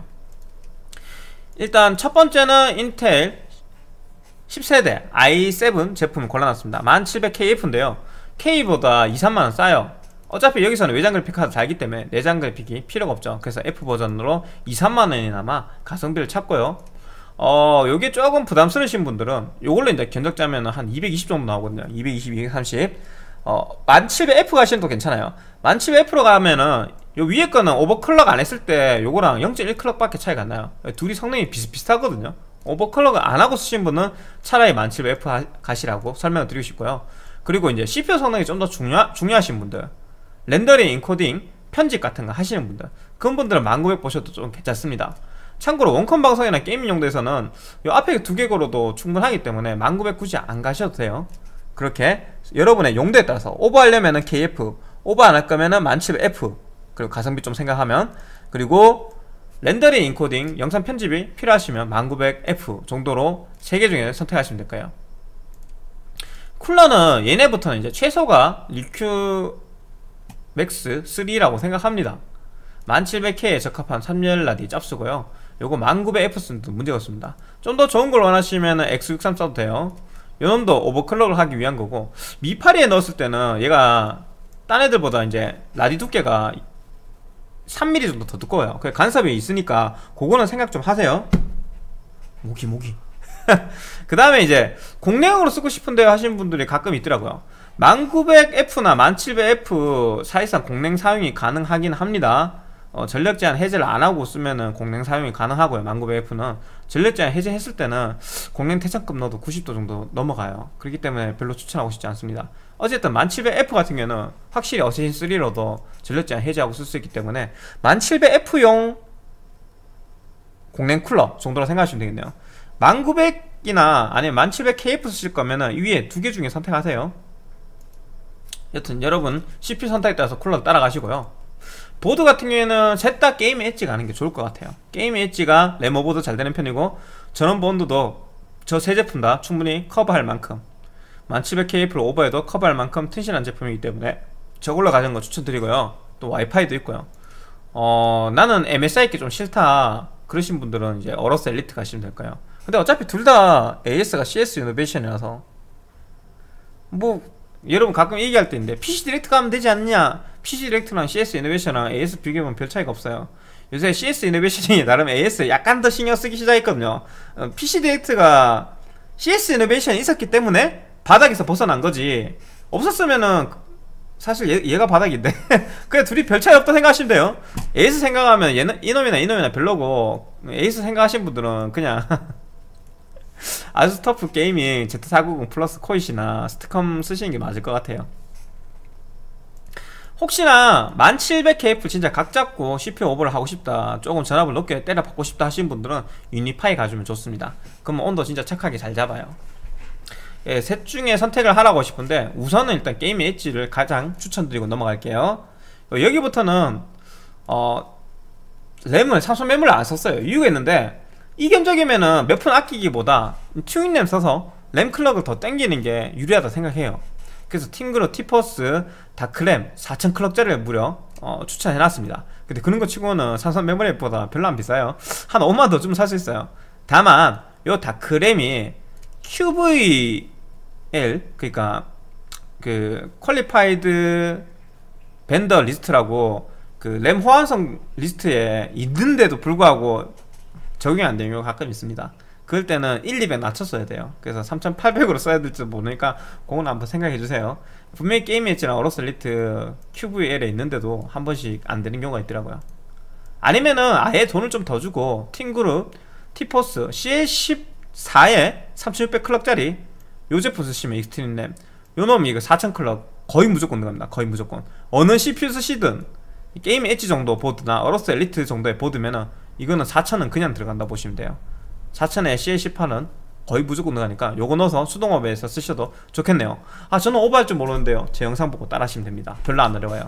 일단 첫 번째는 인텔 십 세대 아이 세븐 제품을 골라놨습니다. 천칠백 케이에프인데요 K보다 이, 삼만 원 싸요. 어차피 여기서는 외장 그래픽 카드 달기 때문에 내장 그래픽이 필요가 없죠. 그래서 F 버전으로 이, 삼만 원이나마 가성비를 찾고요. 어, 요게 조금 부담스러우신 분들은 요걸로 이제 견적 짜면 한 이백이십 정도 나오거든요. 이백이십, 이백삼십. 어, 천칠백 에프 가시면 또 괜찮아요. 천칠백 에프로 가면은 요 위에 거는 오버클럭 안 했을 때 요거랑 영 점 일 클럭 밖에 차이가 안 나요. 둘이 성능이 비슷비슷하거든요. 오버클럭을 안 하고 쓰신 분은 차라리 천칠백 에프 가시라고 설명을 드리고 싶고요. 그리고 이제 씨피유 성능이 좀 더 중요, 중요하신 분들, 렌더링, 인코딩, 편집 같은 거 하시는 분들, 그런 분들은 천구백 보셔도 좀 괜찮습니다. 참고로 원컴 방송이나 게임 용도에서는 요 앞에 두 개 걸어도 충분하기 때문에 천구백 굳이 안 가셔도 돼요. 그렇게 여러분의 용도에 따라서 오버하려면은 케이에프, 오버 안 할 거면은 천칠백 에프, 그리고 가성비 좀 생각하면, 그리고 렌더링, 인코딩, 영상 편집이 필요하시면 천구백 에프 정도로 세 개 중에 선택하시면 될까요? 쿨러는 얘네부터는 이제 최소가 리큐 맥스 삼라고 생각합니다. 천칠백 케이에 적합한 삼 열 라디 짭수고요. 요거 천구백 에프 쓰도 문제가 없습니다. 좀 더 좋은 걸 원하시면 엑스 육십삼 써도 돼요. 요놈도 오버클럭을 하기 위한 거고, 미파리에 넣었을 때는 얘가 딴 애들보다 이제 라디 두께가 삼 밀리미터 정도 더 두꺼워요. 그 간섭이 있으니까 그거는 생각 좀 하세요. 모기 모기 그 다음에 이제 공랭으로 쓰고 싶은데 하시는 분들이 가끔 있더라고요. 천구백 에프나 천칠백 에프 사실상 공랭 사용이 가능하긴 합니다. 어, 전력 제한 해제를 안하고 쓰면은 공랭 사용이 가능하고요. 천구백 에프는 전력 제한 해제했을 때는 공랭 태창급 넣어도 구십 도 정도 넘어가요. 그렇기 때문에 별로 추천하고 싶지 않습니다. 어쨌든 천칠백 에프 같은 경우는 확실히 어쌔신 쓰리로도 전력 제한 해제하고 쓸 수 있기 때문에 천칠백 에프용 공랭 쿨러 정도로 생각하시면 되겠네요. 천구백이나 아니면 천칠백 케이에프 쓰실 거면은 위에 두 개 중에 선택하세요. 여튼 여러분 씨피유 선택에 따라서 쿨러 따라가시고요. 보드 같은 경우에는 셋 다 게임 엣지 가는 게 좋을 것 같아요. 게임 엣지가 레모보드 잘 되는 편이고, 전원 본드도 저 세 제품 다 충분히 커버할 만큼, 천칠백 케이에프를 오버해도 커버할 만큼 튼실한 제품이기 때문에 저걸로 가는 거 추천드리고요. 또 와이파이도 있고요. 어, 나는 엠에스아이 게 좀 싫다 그러신 분들은 이제 어로스 엘리트 가시면 될까요? 근데 어차피 둘 다 에이에스가 씨에스 이노베이션이라서 뭐 여러분 가끔 얘기할 때 있는데 피씨 디렉트 가면 되지 않냐? 피씨 디렉트랑 씨에스 이노베이션이랑 에이에스 비교하면 별 차이가 없어요. 요새 씨에스 이노베이션이 나름 에이에스 약간 더 신경 쓰기 시작했거든요. 어, 피씨 디렉트가 씨에스 이노베이션이 있었기 때문에 바닥에서 벗어난 거지. 없었으면은 사실 얘, 얘가 바닥인데 그냥 둘이 별 차이 없다 생각하시면 돼요. 에이스 생각하면 얘는 이놈이나 이놈이나 별로고, 에이스 생각하시는 분들은 그냥 아스터프 게이밍 제트 사구십 플러스 코잇이나 스트컴 쓰시는 게 맞을 것 같아요. 혹시나 만 칠백 케이에프 진짜 각 잡고 씨피유 오버를 하고 싶다, 조금 전압을 높게 때려 받고 싶다 하시는 분들은 유니파이 가주면 좋습니다. 그러면 온도 진짜 착하게 잘 잡아요. 예, 셋 중에 선택을 하라고 싶은데 우선은 일단 게임의 엣지를 가장 추천드리고 넘어갈게요. 여기부터는 어 램을 삼성 메모리를 안 썼어요. 이유가 있는데, 이 견적이면은 몇 푼 아끼기보다 튜닝 램 써서 램 클럭을 더 땡기는 게 유리하다 생각해요. 그래서 팅그룹 티포스 다크램 사천 클럭짜리를 무려 어, 추천해놨습니다. 근데 그런 거 치고는 삼성 메모리보다 별로 안 비싸요. 한 오만 더 주면 살 수 있어요. 다만 요 다크램이 큐브이엘, 그러니까 그 퀄리파이드 벤더 리스트라고 그 램 호환성 리스트에 있는데도 불구하고 적용이 안 되는 경우가 가끔 있습니다. 그럴 때는 일, 이백 낮췄어야 돼요. 그래서 삼천팔백으로 써야 될지 모르니까 그건 한번 생각해주세요. 분명히 게임 엣지랑 어로스 엘리트 큐브이엘에 있는데도 한 번씩 안 되는 경우가 있더라고요. 아니면은 아예 돈을 좀 더 주고 팅그룹 티포스 씨엘 십사에 삼천육백 클럭짜리 요 제품 쓰시면 익스트림 램, 요 놈이 이거 사천 클럭 거의 무조건 들어갑니다. 거의 무조건. 어느 씨피유 쓰시든 게임 엣지 정도 보드나 어로스 엘리트 정도의 보드면은 이거는 사천은 그냥 들어간다 보시면 돼요. 사천에 씨엘 십팔은 거의 무조건 들어가니까 요거 넣어서 수동업에서 쓰셔도 좋겠네요. 아, 저는 오버할 줄 모르는데요, 제 영상 보고 따라 하시면 됩니다. 별로 안 어려워요.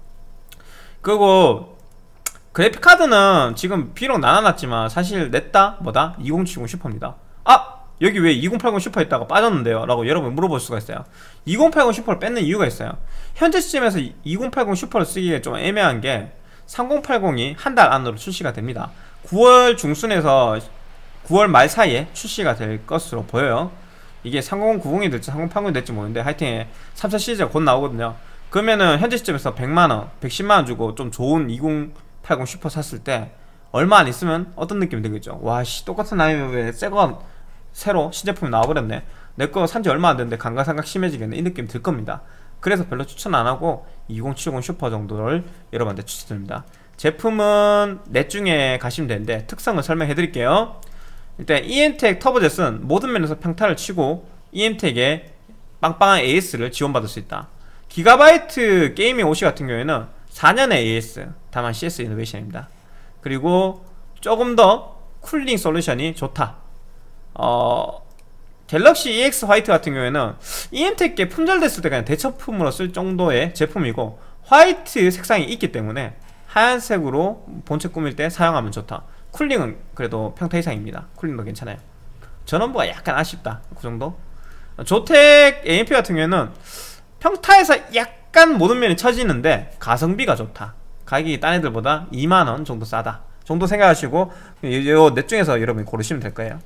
그리고 그래픽카드는 지금 비록 나눠놨지만 사실 냈다 뭐다 이공칠공 슈퍼입니다. 아! 여기 왜 이공팔공 슈퍼 있다가 빠졌는데요? 라고 여러분 물어볼 수가 있어요. 이공팔공 슈퍼를 뺏는 이유가 있어요. 현재 시점에서 이공팔공 슈퍼를 쓰기에 좀 애매한 게 삼공팔공이 한 달 안으로 출시가 됩니다. 구월 중순에서 구월 말 사이에 출시가 될 것으로 보여요. 이게 삼공구공이 될지 삼공팔공이 될지 모르는데 하여튼 삼 차 시리즈가 곧 나오거든요. 그러면은 현재 시점에서 백만원, 백십만원 주고 좀 좋은 이공팔공 슈퍼 샀을 때 얼마 안 있으면 어떤 느낌이 들겠죠? 와씨, 똑같은 라인에 왜 새거 새로 신제품이 나와버렸네, 내거 산지 얼마 안 됐는데 감가상각 심해지겠네, 이 느낌 들 겁니다. 그래서 별로 추천 안하고 이공칠공 슈퍼 정도를 여러분한테 추천드립니다. 제품은 넷 중에 가시면 되는데 특성을 설명해 드릴게요. 일단 이엠텍 터보젯은 모든 면에서 평타를 치고 이엠텍에 빵빵한 에이에스를 지원받을 수 있다. 기가바이트 게이밍 오씨 같은 경우에는 사 년의 에이에스, 다만 씨에스 이노베이션입니다. 그리고 조금 더 쿨링 솔루션이 좋다. 어... 갤럭시 이엑스 화이트 같은 경우에는 이엠텍에 품절됐을 때 그냥 대처품으로 쓸 정도의 제품이고, 화이트 색상이 있기 때문에 하얀색으로 본체 꾸밀 때 사용하면 좋다. 쿨링은 그래도 평타 이상입니다. 쿨링도 괜찮아요. 전원부가 약간 아쉽다, 그 정도. 조텍 에이엠피 같은 경우에는 평타에서 약간 모든 면이 처지는데 가성비가 좋다. 가격이 딴 애들보다 이만원 정도 싸다 정도 생각하시고 요 넷 중에서 여러분이 고르시면 될 거예요.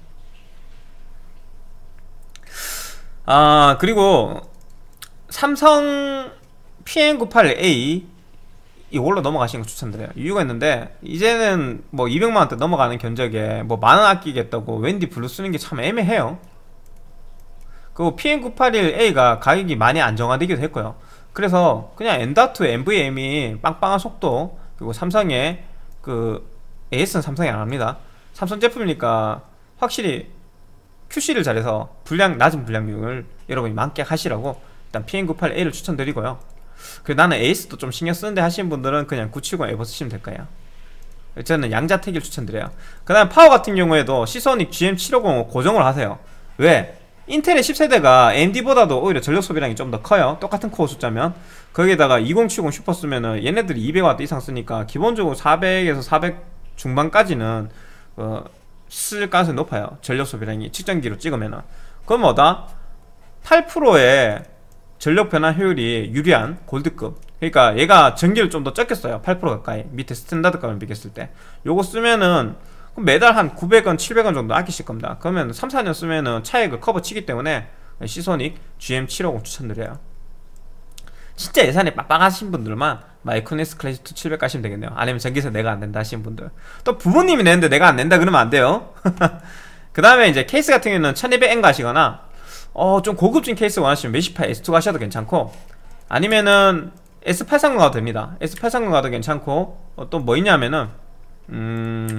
아, 그리고 삼성 피엠 구십팔 에이 이걸로 넘어가시는 거 추천드려요. 이유가 있는데, 이제는 뭐 이백만원대 넘어가는 견적에 뭐 만원 아끼겠다고 웬디 블루 쓰는 게 참 애매해요. 그리고 피엠 구백팔십일 에이가 가격이 많이 안정화되기도 했고요. 그래서 그냥 엔다투 엔브이엠이 빵빵한 속도, 그리고 삼성의 그 에이에스는 삼성이 안합니다. 삼성 제품이니까 확실히 큐씨를 잘해서 불량, 낮은 불량률을 여러분이 만끽하시라고 일단 피엠 구십팔 에이를 추천드리고요. 그리고 나는 에이에스도 좀 신경 쓰는데 하시는 분들은 그냥 구백칠십 에버 쓰시면 될 거예요. 저는 양자택일 추천드려요. 그 다음 파워 같은 경우에도 시소닉 지엠 칠오공 고정을 하세요. 왜? 인텔의 십 세대가 에이엠디보다도 오히려 전력 소비량이 좀 더 커요. 똑같은 코어 숫자면. 거기에다가 이공칠공 슈퍼 쓰면은 얘네들이 이백 와트 이상 쓰니까 기본적으로 사백에서 사백 중반까지는 어, 쓸 가능성이 높아요. 전력 소비량이 측정기로 찍으면은. 그럼 뭐다? 팔 퍼센트의 전력 변화 효율이 유리한 골드급. 그러니까 얘가 전기를 좀 더 적게 써요. 팔 퍼센트 가까이. 밑에 스탠다드 값을 비교했을 때. 요거 쓰면은 매달 한 구백원, 칠백원 정도 아끼실 겁니다. 그러면 삼, 사 년 쓰면은 차액을 커버 치기 때문에 시소닉 지엠 칠오공 추천드려요. 진짜 예산이 빡빡하신 분들만 마이크로닉스 클래식 투 칠백 가시면 되겠네요. 아니면 전기세 내가 안 낸다 하시는 분들. 또 부모님이 내는데 내가 안 낸다 그러면 안 돼요. 그 다음에 이제 케이스 같은 경우는 천이백 엠 가시거나 어 좀 고급진 케이스 원하시면 메시파 에스 투 가셔도 괜찮고, 아니면은 에스 팔백삼십 가도 됩니다. 에스 팔백삼십 가도 괜찮고, 어, 또 뭐 있냐면은 음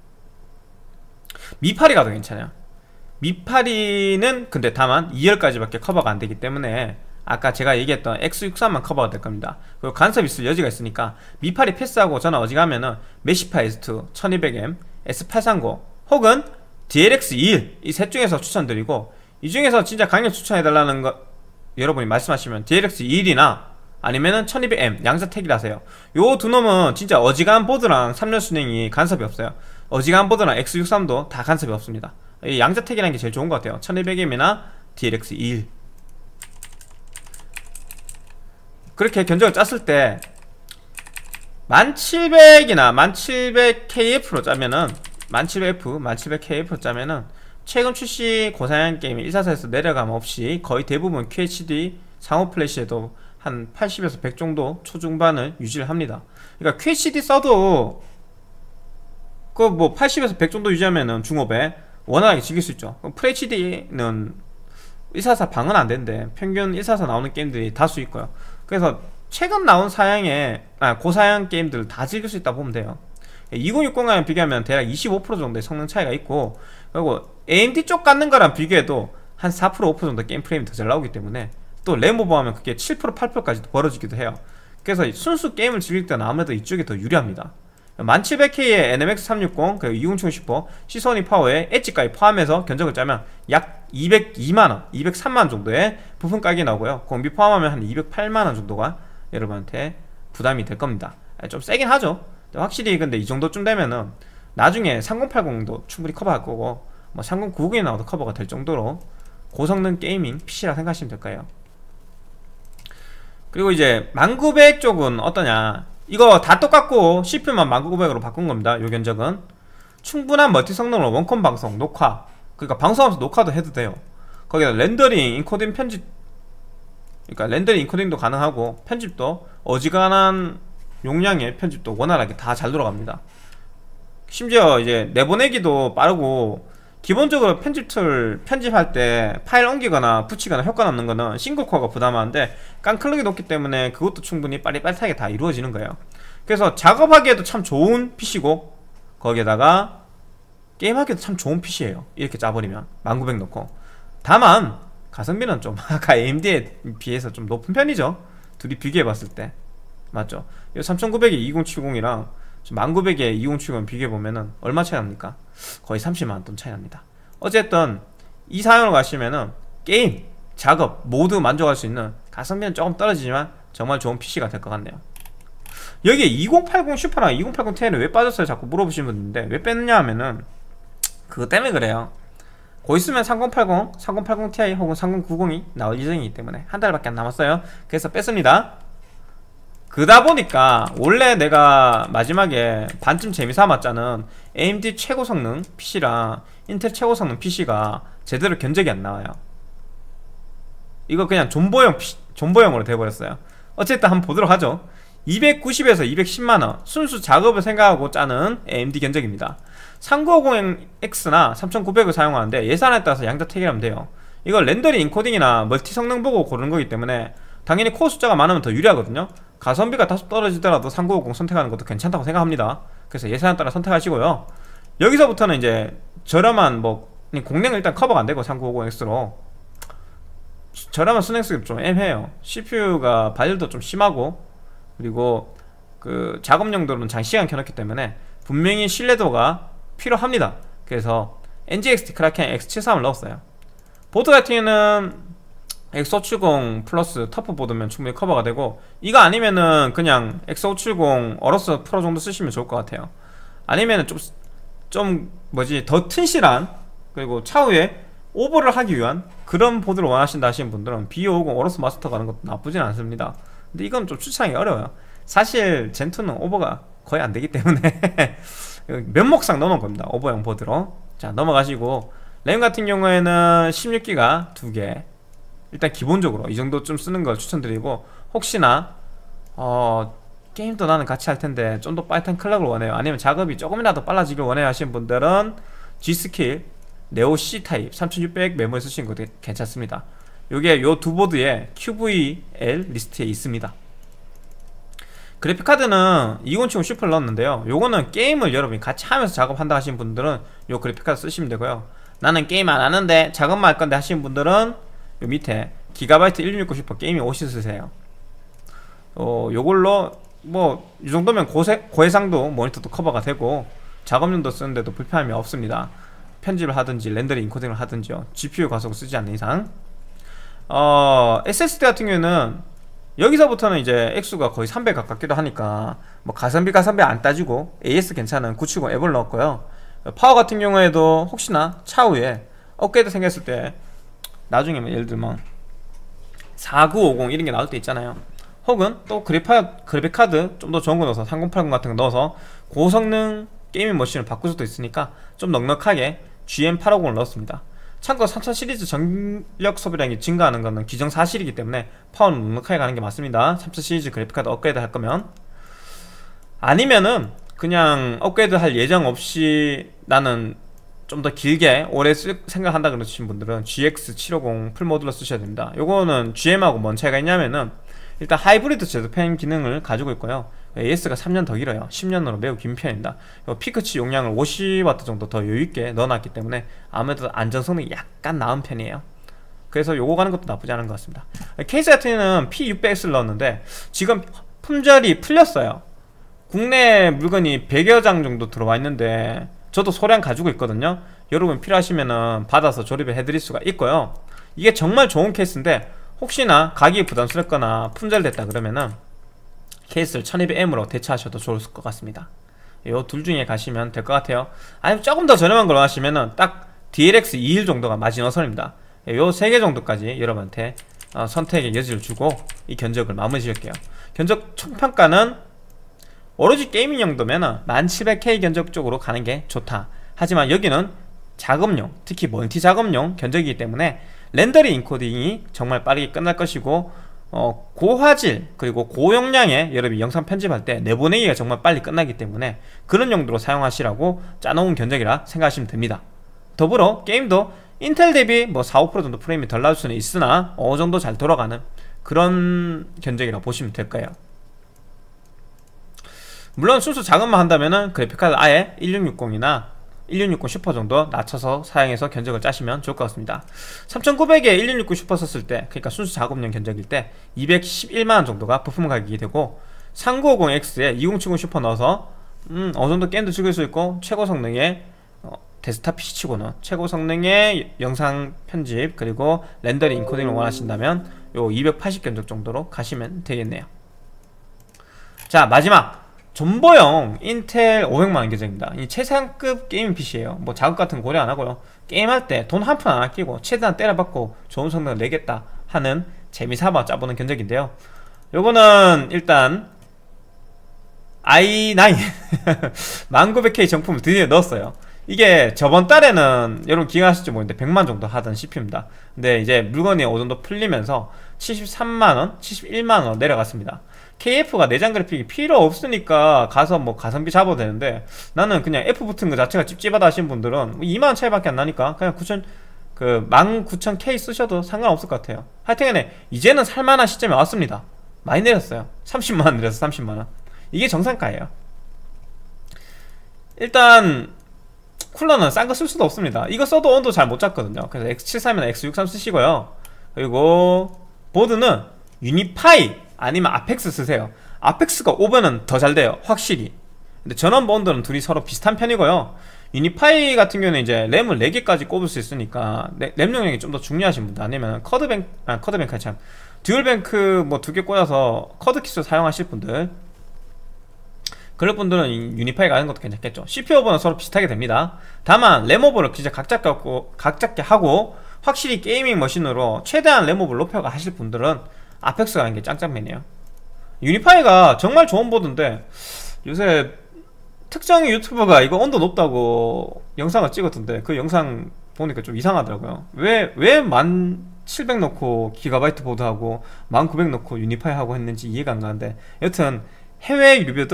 미파리 가도 괜찮아요. 미파리는 근데 다만 이 열까지밖에 커버가 안되기 때문에 아까 제가 얘기했던 엑스 육십삼만 커버가 될 겁니다. 그리고 간섭 있을 여지가 있으니까 미파리 패스하고 저는 어지간하면은 메시파 에스 투 천이백 엠, 에스 팔백삼십 혹은 디엘엑스 이십일 이 셋 중에서 추천드리고, 이 중에서 진짜 강력 추천해달라는 거 여러분이 말씀하시면 디엘엑스 이십일이나 아니면은 천이백 엠 양자택이라세요. 요 두 놈은 진짜 어지간한 보드랑 삼 년 순행이 간섭이 없어요. 어지간한 보드랑 엑스 육십삼도 다 간섭이 없습니다. 이 양자택이라는 게 제일 좋은 것 같아요. 천이백 엠이나 디엘엑스 이십일. 그렇게 견적을 짰을 때 천칠백이나 천칠백 케이에프로 짜면은 천칠백 에프, 천칠백 케이에프로 짜면은 최근 출시 고사양 게임 일사사에서 내려감 없이 거의 대부분 큐에이치디 상호 플래시에도 한 팔십에서 백 정도 초중반을 유지를 합니다. 그러니까 큐에이치디 써도 그 뭐 팔십에서 백 정도 유지하면은 중업에 원활하게 즐길 수 있죠. 프레이치디는 일사사 방은 안 되는데 평균 일사사 나오는 게임들이 다수 있고요. 그래서 최근 나온 사양의 아, 고사양 게임들 다 즐길 수 있다 보면 돼요. 이천육십과는 비교하면 대략 이십오 퍼센트 정도의 성능 차이가 있고, 그리고 에이엠디 쪽 갖는 거랑 비교해도 한 사 퍼센트 오 퍼센트 정도 게임 프레임이 더 잘 나오기 때문에, 또 램 오버하면 그게 칠 퍼센트 팔 퍼센트까지도 벌어지기도 해요. 그래서 순수 게임을 즐길 때는 아무래도 이쪽이 더 유리합니다. 천칠백 케이의 엔엠엑스 삼백육십 그리고 이공칠공 슈퍼 시소니 파워에 엣지까지 포함해서 견적을 짜면 약 이백이만원, 이백삼만원 정도의 부품 가격이 나오고요. 공비 포함하면 한 이백팔만원 정도가 여러분한테 부담이 될 겁니다. 좀 세긴 하죠. 확실히 근데 이 정도쯤 되면은 나중에 삼공팔공도 충분히 커버할 거고, 뭐 삼공구십이 나와도 커버가 될 정도로 고성능 게이밍 피시라 생각하시면 될 거예요. 그리고 이제 천구백 쪽은 어떠냐, 이거 다 똑같고 씨피유만 천구백으로 바꾼 겁니다. 요 견적은 충분한 멀티 성능으로 원컴 방송, 녹화, 그러니까 방송하면서 녹화도 해도 돼요. 거기다 렌더링, 인코딩, 편집, 그러니까 렌더링, 인코딩도 가능하고 편집도 어지간한 용량의 편집도 원활하게 다 잘 돌아갑니다. 심지어 이제 내보내기도 빠르고, 기본적으로 편집 툴 편집할 때 파일 옮기거나 붙이거나 효과 남는 거는 싱글코어가 부담하는데 깡클럭이 높기 때문에 그것도 충분히 빠릿빠릿하게 다 이루어지는 거예요. 그래서 작업하기에도 참 좋은 피시고, 거기에다가 게임하기에도 참 좋은 피시예요. 이렇게 짜버리면 천구백 넣고. 다만 가성비는 좀 아까 에이엠디에 비해서 좀 높은 편이죠. 둘이 비교해봤을 때. 맞죠? 삼천구백에 이천칠십이랑 천구백에 이천칠십을 비교해보면은 얼마 차이 납니까? 거의 삼십만원 돈 차이 납니다. 어쨌든 이 사양으로 가시면은 게임, 작업 모두 만족할 수 있는, 가성비는 조금 떨어지지만 정말 좋은 피시가 될 것 같네요. 여기에 이천팔십 슈퍼랑 이천팔십 티아이는 왜 빠졌어요? 자꾸 물어보시는 분인데, 왜 뺐느냐 하면은 그거 때문에 그래요. 곧 있으면 삼천팔십, 삼천팔십 티아이 혹은 삼천구십이 나올 예정이기 때문에 한 달밖에 안 남았어요. 그래서 뺐습니다. 그다 보니까 원래 내가 마지막에 반쯤 재미삼았자는 에이엠디 최고 성능 피시랑 인텔 최고 성능 피시가 제대로 견적이 안 나와요. 이거 그냥 존버형 피시, 존버형으로 돼버렸어요. 어쨌든 한번 보도록 하죠. 이백구십에서 이백십만원 순수 작업을 생각하고 짜는 에이엠디 견적입니다. 삼구오공 엑스나 삼천구백을 사용하는데 예산에 따라서 양자택일하면 돼요. 이거 렌더링, 인코딩이나 멀티 성능 보고 고르는 거기 때문에 당연히 코어 숫자가 많으면 더 유리하거든요. 가성비가 다소 떨어지더라도 삼구오공 선택하는 것도 괜찮다고 생각합니다. 그래서 예산에 따라 선택하시고요. 여기서부터는 이제 저렴한 뭐 공랭은 일단 커버가 안되고 삼구오공 엑스로 저렴한 순행 쓰기 좀 애매해요. 씨피유가 발열도 좀 심하고, 그리고 그 작업 용도로는 장시간 켜놓기 때문에 분명히 신뢰도가 필요합니다. 그래서 엔지엑스티 크라켄 엑스 칠십삼을 넣었어요. 보드 같은 경우는 엑스 오백칠십 플러스 터프 보드면 충분히 커버가 되고, 이거 아니면은 그냥 엑스 오백칠십 어로스 프로 정도 쓰시면 좋을 것 같아요. 아니면은 좀, 좀 뭐지 더 튼실한, 그리고 차후에 오버를 하기 위한 그런 보드를 원하신다 하시는 분들은 비 오백 어로스 마스터 가는 것도 나쁘진 않습니다. 근데 이건 좀 추천하기 어려워요. 사실 젠투는 오버가 거의 안 되기 때문에 면목상 넣어놓은 겁니다. 오버형 보드로. 자, 넘어가시고, 램 같은 경우에는 십육 기가 두 개, 일단 기본적으로 이 정도쯤 쓰는 걸 추천드리고, 혹시나 어 게임도 나는 같이 할 텐데 좀 더 빠릿한 클럭을 원해요, 아니면 작업이 조금이라도 빨라지길 원해요 하시는 분들은 G스킬 네오 C 타입 삼천육백 메모리 쓰시는 것도 괜찮습니다. 요게 요 두 보드에 큐브이엘 리스트에 있습니다. 그래픽카드는 이천칠십 슈퍼를 넣었는데요, 요거는 게임을 여러분이 같이 하면서 작업한다 하시는 분들은 요 그래픽카드 쓰시면 되고요, 나는 게임 안 하는데 작업만 할 건데 하시는 분들은 요 밑에 기가바이트 천육십구 슈퍼 게이밍 오십 쓰세요. 어, 요걸로 뭐 이 정도면 고세, 고해상도 모니터도 커버가 되고 작업용도 쓰는데도 불편함이 없습니다. 편집을 하든지 렌더링 인코딩을 하든지요, 지피유 가속을 쓰지 않는 이상. 어, 에스에스디 같은 경우에는 여기서부터는 이제 액수가 거의 삼백 가깝기도 하니까 뭐 가성비 가성비 안 따지고 에이에스 괜찮은 구백칠십 앱을 넣었고요. 파워 같은 경우에도 혹시나 차후에 업그레이드 생겼을 때 나중에 뭐 예를 들면 사구오공 이런 게 나올 때 있잖아요. 혹은 또 그래파, 그래픽카드 좀 더 좋은 거 넣어서 삼공팔공 같은 거 넣어서 고성능 게이밍 머신을 바꿀 수도 있으니까 좀 넉넉하게 지엠 팔백오십을 넣었습니다. 참고로 삼천 시리즈 전력 소비량이 증가하는 것은 기정사실이기 때문에 파워는 넉넉하게 가는 게 맞습니다. 삼천 시리즈 그래픽카드 업그레이드 할 거면. 아니면은 그냥 업그레이드 할 예정 없이 나는 좀 더 길게 오래 쓸 생각한다 그러신 분들은 지엑스 칠백오십 풀모듈러 쓰셔야 됩니다. 요거는 지엠하고 뭔 차이가 있냐면은 일단 하이브리드 제어팬 기능을 가지고 있고요, 에이에스가 삼 년 더 길어요. 십 년으로 매우 긴 편입니다. 피크치 용량을 오십 와트 정도 더 여유있게 넣어놨기 때문에 아무래도 안전성능이 약간 나은 편이에요. 그래서 요거 가는 것도 나쁘지 않은 것 같습니다. 케이스 같은 경우는 피 육백 엑스를 넣었는데 지금 품절이 풀렸어요. 국내 물건이 백여 장 정도 들어와 있는데 저도 소량 가지고 있거든요. 여러분 필요하시면은 받아서 조립을 해드릴 수가 있고요. 이게 정말 좋은 케이스인데 혹시나 가격이 부담스럽거나 품절됐다 그러면은 케이스를 천이백 엠으로 대체하셔도 좋을 것 같습니다. 요 둘 중에 가시면 될 것 같아요. 아니면 조금 더 저렴한 걸로 하시면은 딱 디엘엑스 이십일 정도가 마지노선입니다. 요 세 개 정도까지 여러분한테 어, 선택의 여지를 주고 이 견적을 마무리 지을게요. 견적 총평가는 오로지 게이밍 용도면은 만 칠백 케이 견적 쪽으로 가는 게 좋다. 하지만 여기는 작업용, 특히 멀티 작업용 견적이기 때문에 렌더링 인코딩이 정말 빠르게 끝날 것이고 어, 고화질 그리고 고용량의 여러분이 영상 편집할 때 내보내기가 정말 빨리 끝나기 때문에 그런 용도로 사용하시라고 짜놓은 견적이라 생각하시면 됩니다. 더불어 게임도 인텔 대비 뭐 사, 오 퍼센트 정도 프레임이 덜 나올 수는 있으나 어느 정도 잘 돌아가는 그런 견적이라고 보시면 될 거예요. 물론 순수 작업만 한다면은 그래픽카드 아예 천육백육십이나 천육백육십 슈퍼 정도 낮춰서 사용해서 견적을 짜시면 좋을 것 같습니다. 삼천구백에 천육백육십 슈퍼 썼을 때, 그러니까 순수 작업용 견적일 때 이백십일만 원 정도가 부품 가격이 되고 삼구오공 엑스에 이공칠공 슈퍼 넣어서 음, 어느정도 게임도 즐길 수 있고 최고 성능의 어, 데스크탑 피씨 치고는 최고 성능의 영상 편집 그리고 렌더링 인코딩을 원하신다면 요 이백팔십 견적 정도로 가시면 되겠네요. 자, 마지막 존버용 인텔 오백만 원 견적입니다. 이 최상급 게이밍 피씨예요. 뭐 작업 같은 거 고려 안하고요, 게임할 때 돈 한 푼 안 아끼고 최대한 때려박고 좋은 성능을 내겠다 하는 재미삼아 짜보는 견적인데요, 요거는 일단 아이 나인 천구백 케이 정품을 드디어 넣었어요. 이게 저번 달에는 여러분 기억하실지 모르겠는데 백만 정도 하던 씨피유입니다 근데 이제 물건이 어느 정도 풀리면서 칠십삼만 원, 칠십일만 원 내려갔습니다. 케이에프가 내장 그래픽이 필요 없으니까 가서 뭐 가성비 잡아도 되는데 나는 그냥 F 붙은 거 자체가 찝찝하다 하신 분들은 이만 원 차이밖에 안 나니까 그냥 구천, 그 만 구천 케이 쓰셔도 상관없을 것 같아요. 하여튼간에 이제는 살만한 시점에 왔습니다. 많이 내렸어요. 삼십만 원 내려서 삼십만 원. 이게 정상가예요. 일단 쿨러는 싼 거 쓸 수도 없습니다. 이거 써도 온도 잘 못 잡거든요. 그래서 엑스 칠십삼이나 엑스 육십삼 쓰시고요. 그리고 보드는 유니파이 아니면 아펙스 쓰세요. 아펙스가 오면은 더 잘 돼요, 확실히. 근데 전원 본드는 둘이 서로 비슷한 편이고요. 유니파이 같은 경우는 이제 램을 네 개까지 꼽을 수 있으니까 램 용량이 좀 더 중요하신 분들, 아니면 커드뱅크, 아 커드뱅크 참 듀얼뱅크 뭐 두 개 꽂아서 커드 키스 사용하실 분들, 그럴 분들은 유니파이 가는 것도 괜찮겠죠. 씨피유 오버는 서로 비슷하게 됩니다. 다만 램 오버를 진짜 각잡게 하고, 각잡게 하고 확실히 게이밍 머신으로 최대한 램 오버를 높여가 하실 분들은 아펙스 가는 게 짱짱맨이에요. 유니파이가 정말 좋은 보드인데 요새 특정 유튜버가 이거 온도 높다고 영상을 찍었던데 그 영상 보니까 좀 이상하더라고요. 왜 왜 만 칠백 넣고 기가바이트 보드하고 만 구백 넣고 유니파이 하고 했는지 이해가 안 가는데, 여튼 해외 리뷰든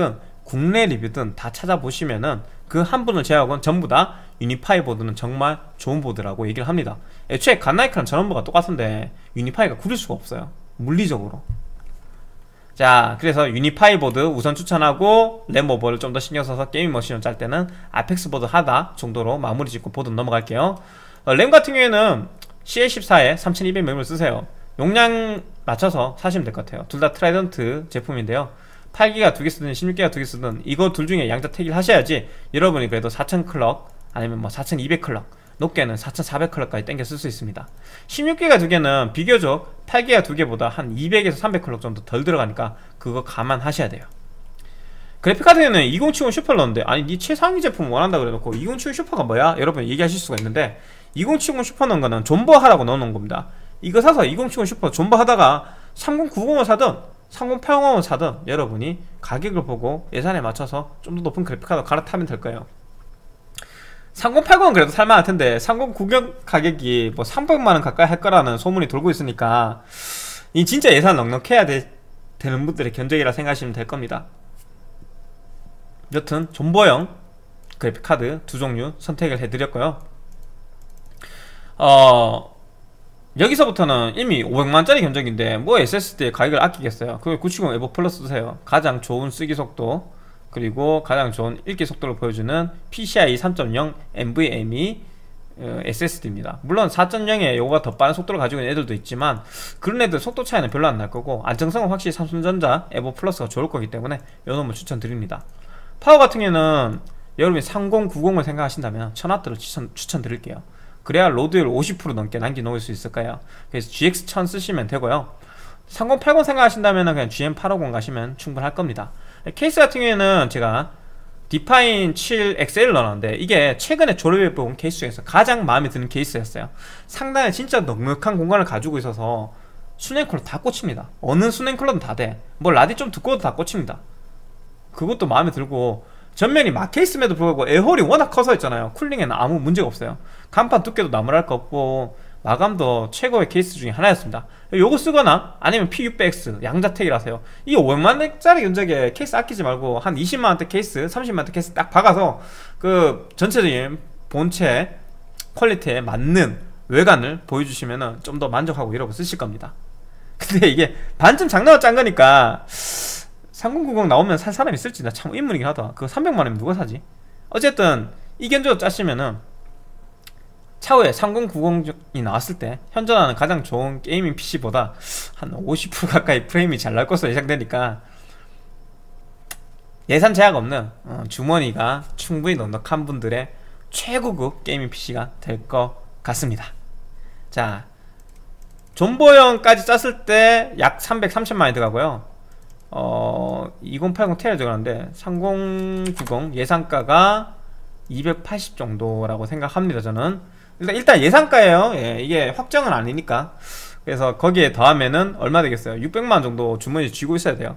국내 리뷰든 다 찾아보시면은 그 한 분을 제외하고는 전부 다 유니파이 보드는 정말 좋은 보드라고 얘기를 합니다. 애초에 갓나이크랑 전원부가 똑같은데 유니파이가 구릴 수가 없어요, 물리적으로. 자, 그래서 유니파이 보드 우선 추천하고 램 오버를 좀 더 신경써서 게이밍 머신을 짤 때는 아펙스 보드 하다 정도로 마무리 짓고 보드 넘어갈게요. 어, 램 같은 경우에는 씨엘 십사에 삼천이백 멤을 쓰세요. 용량 맞춰서 사시면 될 것 같아요. 둘 다 트라이던트 제품인데요, 팔 기가 두 개 쓰든 십육 기가 두 개 쓰든 이거 둘 중에 양자 택일 하셔야지 여러분이 그래도 사천 클럭 아니면 뭐 사천이백 클럭, 높게는 사천사백 클럭까지 땡겨 쓸 수 있습니다. 십육 기가 두 개는 비교적 팔 기가 두 개보다 한 이백에서 삼백 클럭 정도 덜 들어가니까 그거 감안하셔야 돼요. 그래픽카드에는 이공칠공 슈퍼를 넣었는데, 아니 니 최상위 제품 원한다 그래놓고 이공칠공 슈퍼가 뭐야? 여러분 얘기하실 수가 있는데, 이공칠공 슈퍼 넣은 거는 존버하라고 넣어놓은 겁니다. 이거 사서 이공칠공 슈퍼 존버하다가 삼공구공을 사든 삼공팔공을 사든 여러분이 가격을 보고 예산에 맞춰서 좀 더 높은 그래픽카드 갈아타면 될 거예요. 삼공팔공은 그래도 살만할 텐데 삼공구공 가격이 뭐 삼백만 원 가까이 할 거라는 소문이 돌고 있으니까 이 진짜 예산 넉넉해야 되, 되는 분들의 견적이라 생각하시면 될 겁니다. 여튼 존버형 그래픽카드 두 종류 선택을 해드렸고요. 어 여기서부터는 이미 오백만원짜리 견적인데 뭐 에스에스디에 가격을 아끼겠어요. 그 구백칠십 에보 플러스 쓰세요. 가장 좋은 쓰기 속도 그리고 가장 좋은 읽기 속도를 보여주는 피시아이 삼 점 영 엔브이엠이 어, 에스에스디입니다. 물론 사 점 영에 요거가 더 빠른 속도를 가지고 있는 애들도 있지만 그런 애들 속도 차이는 별로 안 날 거고 안정성은 확실히 삼성전자 에보 플러스가 좋을 거기 때문에 요 놈을 추천드립니다. 파워 같은 경우는 여러분이 삼공구공을 생각하신다면 천 와트를 추천, 추천드릴게요. 그래야 로드율 오십 퍼센트 넘게 남겨놓을 수 있을 거예요. 그래서 지엑스 천 쓰시면 되고요. 삼공팔공 생각하신다면 그냥 지엠 팔오공 가시면 충분할 겁니다. 케이스 같은 경우에는 제가 디파인 칠 엑스엘을 넣었는데 이게 최근에 조립해본 케이스 중에서 가장 마음에 드는 케이스였어요. 상당히 진짜 넉넉한 공간을 가지고 있어서 수냉 컬러 다 꽂힙니다. 어느 수냉 컬러든 다 돼. 뭐 라디 좀 두꺼워도 다 꽂힙니다. 그것도 마음에 들고 전면이 막혀있음에도 불구하고 에어홀이 워낙 커서 있잖아요. 쿨링에는 아무 문제가 없어요. 간판 두께도 나무랄 거 없고 마감도 최고의 케이스 중에 하나였습니다. 요거 쓰거나 아니면 피 육백 엑스 양자택이라서요. 이 오백만원짜리 견적에 케이스 아끼지 말고 한 이십만원대 케이스 삼십만원대 케이스 딱 박아서 그 전체적인 본체 퀄리티에 맞는 외관을 보여주시면 좀 더 만족하고 이러고 쓰실 겁니다. 근데 이게 반쯤 장난으로 짠 거니까 삼공구공 나오면 살 사람 있을지 나 참 의문이긴 하다. 그거 삼백만원이면 누가 사지? 어쨌든 이 견적 짜시면은 차후에 삼공구공이 나왔을 때 현존하는 가장 좋은 게이밍 피시보다 한 오십 퍼센트 가까이 프레임이 잘 나올 것으로 예상되니까 예산 제약 없는 어, 주머니가 충분히 넉넉한 분들의 최고급 게이밍 피시가 될 것 같습니다. 자, 존버형까지 짰을 때 약 삼백삼십만원이 들어가고요. 어, 이공팔공 티를 들어가는데 삼공구공 예상가가 이백팔십 정도라고 생각합니다. 저는 일단, 일단 예상가예요. 예, 이게 확정은 아니니까. 그래서 거기에 더하면은 얼마 되겠어요? 육백만원 정도 주머니에 쥐고 있어야 돼요.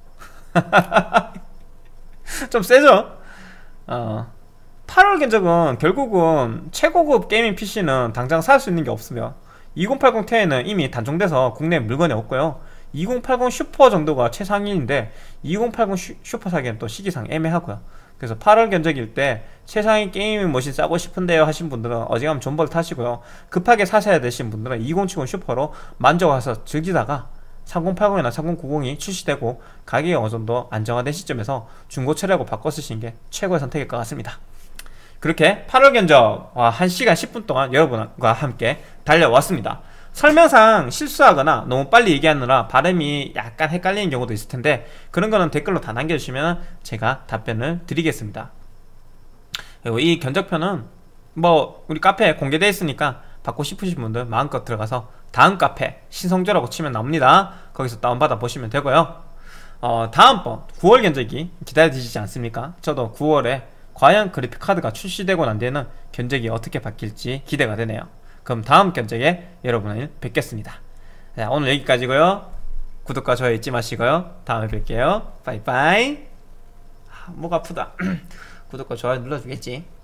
좀 세죠? 어, 팔월 견적은 결국은 최고급 게이밍 피시는 당장 살 수 있는 게 없으며 이공팔공 티는 이미 단종돼서 국내 물건이 없고요. 이공팔공 슈퍼 정도가 최상위인데 이공팔공 슈, 슈퍼 사기엔 또 시기상 애매하고요. 그래서 팔월 견적일 때 최상위 게이밍 머신 싸고 싶은데요 하신 분들은 어지간하면 존버를 타시고요. 급하게 사셔야 되신 분들은 이공칠공 슈퍼로 만족해서 즐기다가 삼공팔공이나 삼공구공이 출시되고 가격이 어느정도 안정화된 시점에서 중고차라고 바꿔 쓰시는 게 최고의 선택일 것 같습니다. 그렇게 팔월 견적와 한 시간 십 분 동안 여러분과 함께 달려왔습니다. 설명상 실수하거나 너무 빨리 얘기하느라 발음이 약간 헷갈리는 경우도 있을 텐데 그런 거는 댓글로 다 남겨주시면 제가 답변을 드리겠습니다. 그리고 이 견적표는 뭐 우리 카페에 공개되어 있으니까 받고 싶으신 분들 마음껏 들어가서 다음 카페 신성조라고 치면 나옵니다. 거기서 다운받아 보시면 되고요. 어, 다음번 구월 견적이 기다려지지 않습니까? 저도 구월에 과연 그래픽카드가 출시되고 난 뒤에는 견적이 어떻게 바뀔지 기대가 되네요. 그럼 다음 견적에 여러분을 뵙겠습니다. 자, 오늘 여기까지고요. 구독과 좋아요 잊지 마시고요. 다음에 뵐게요. 빠이빠이. 아, 목 아프다. 구독과 좋아요 눌러주겠지.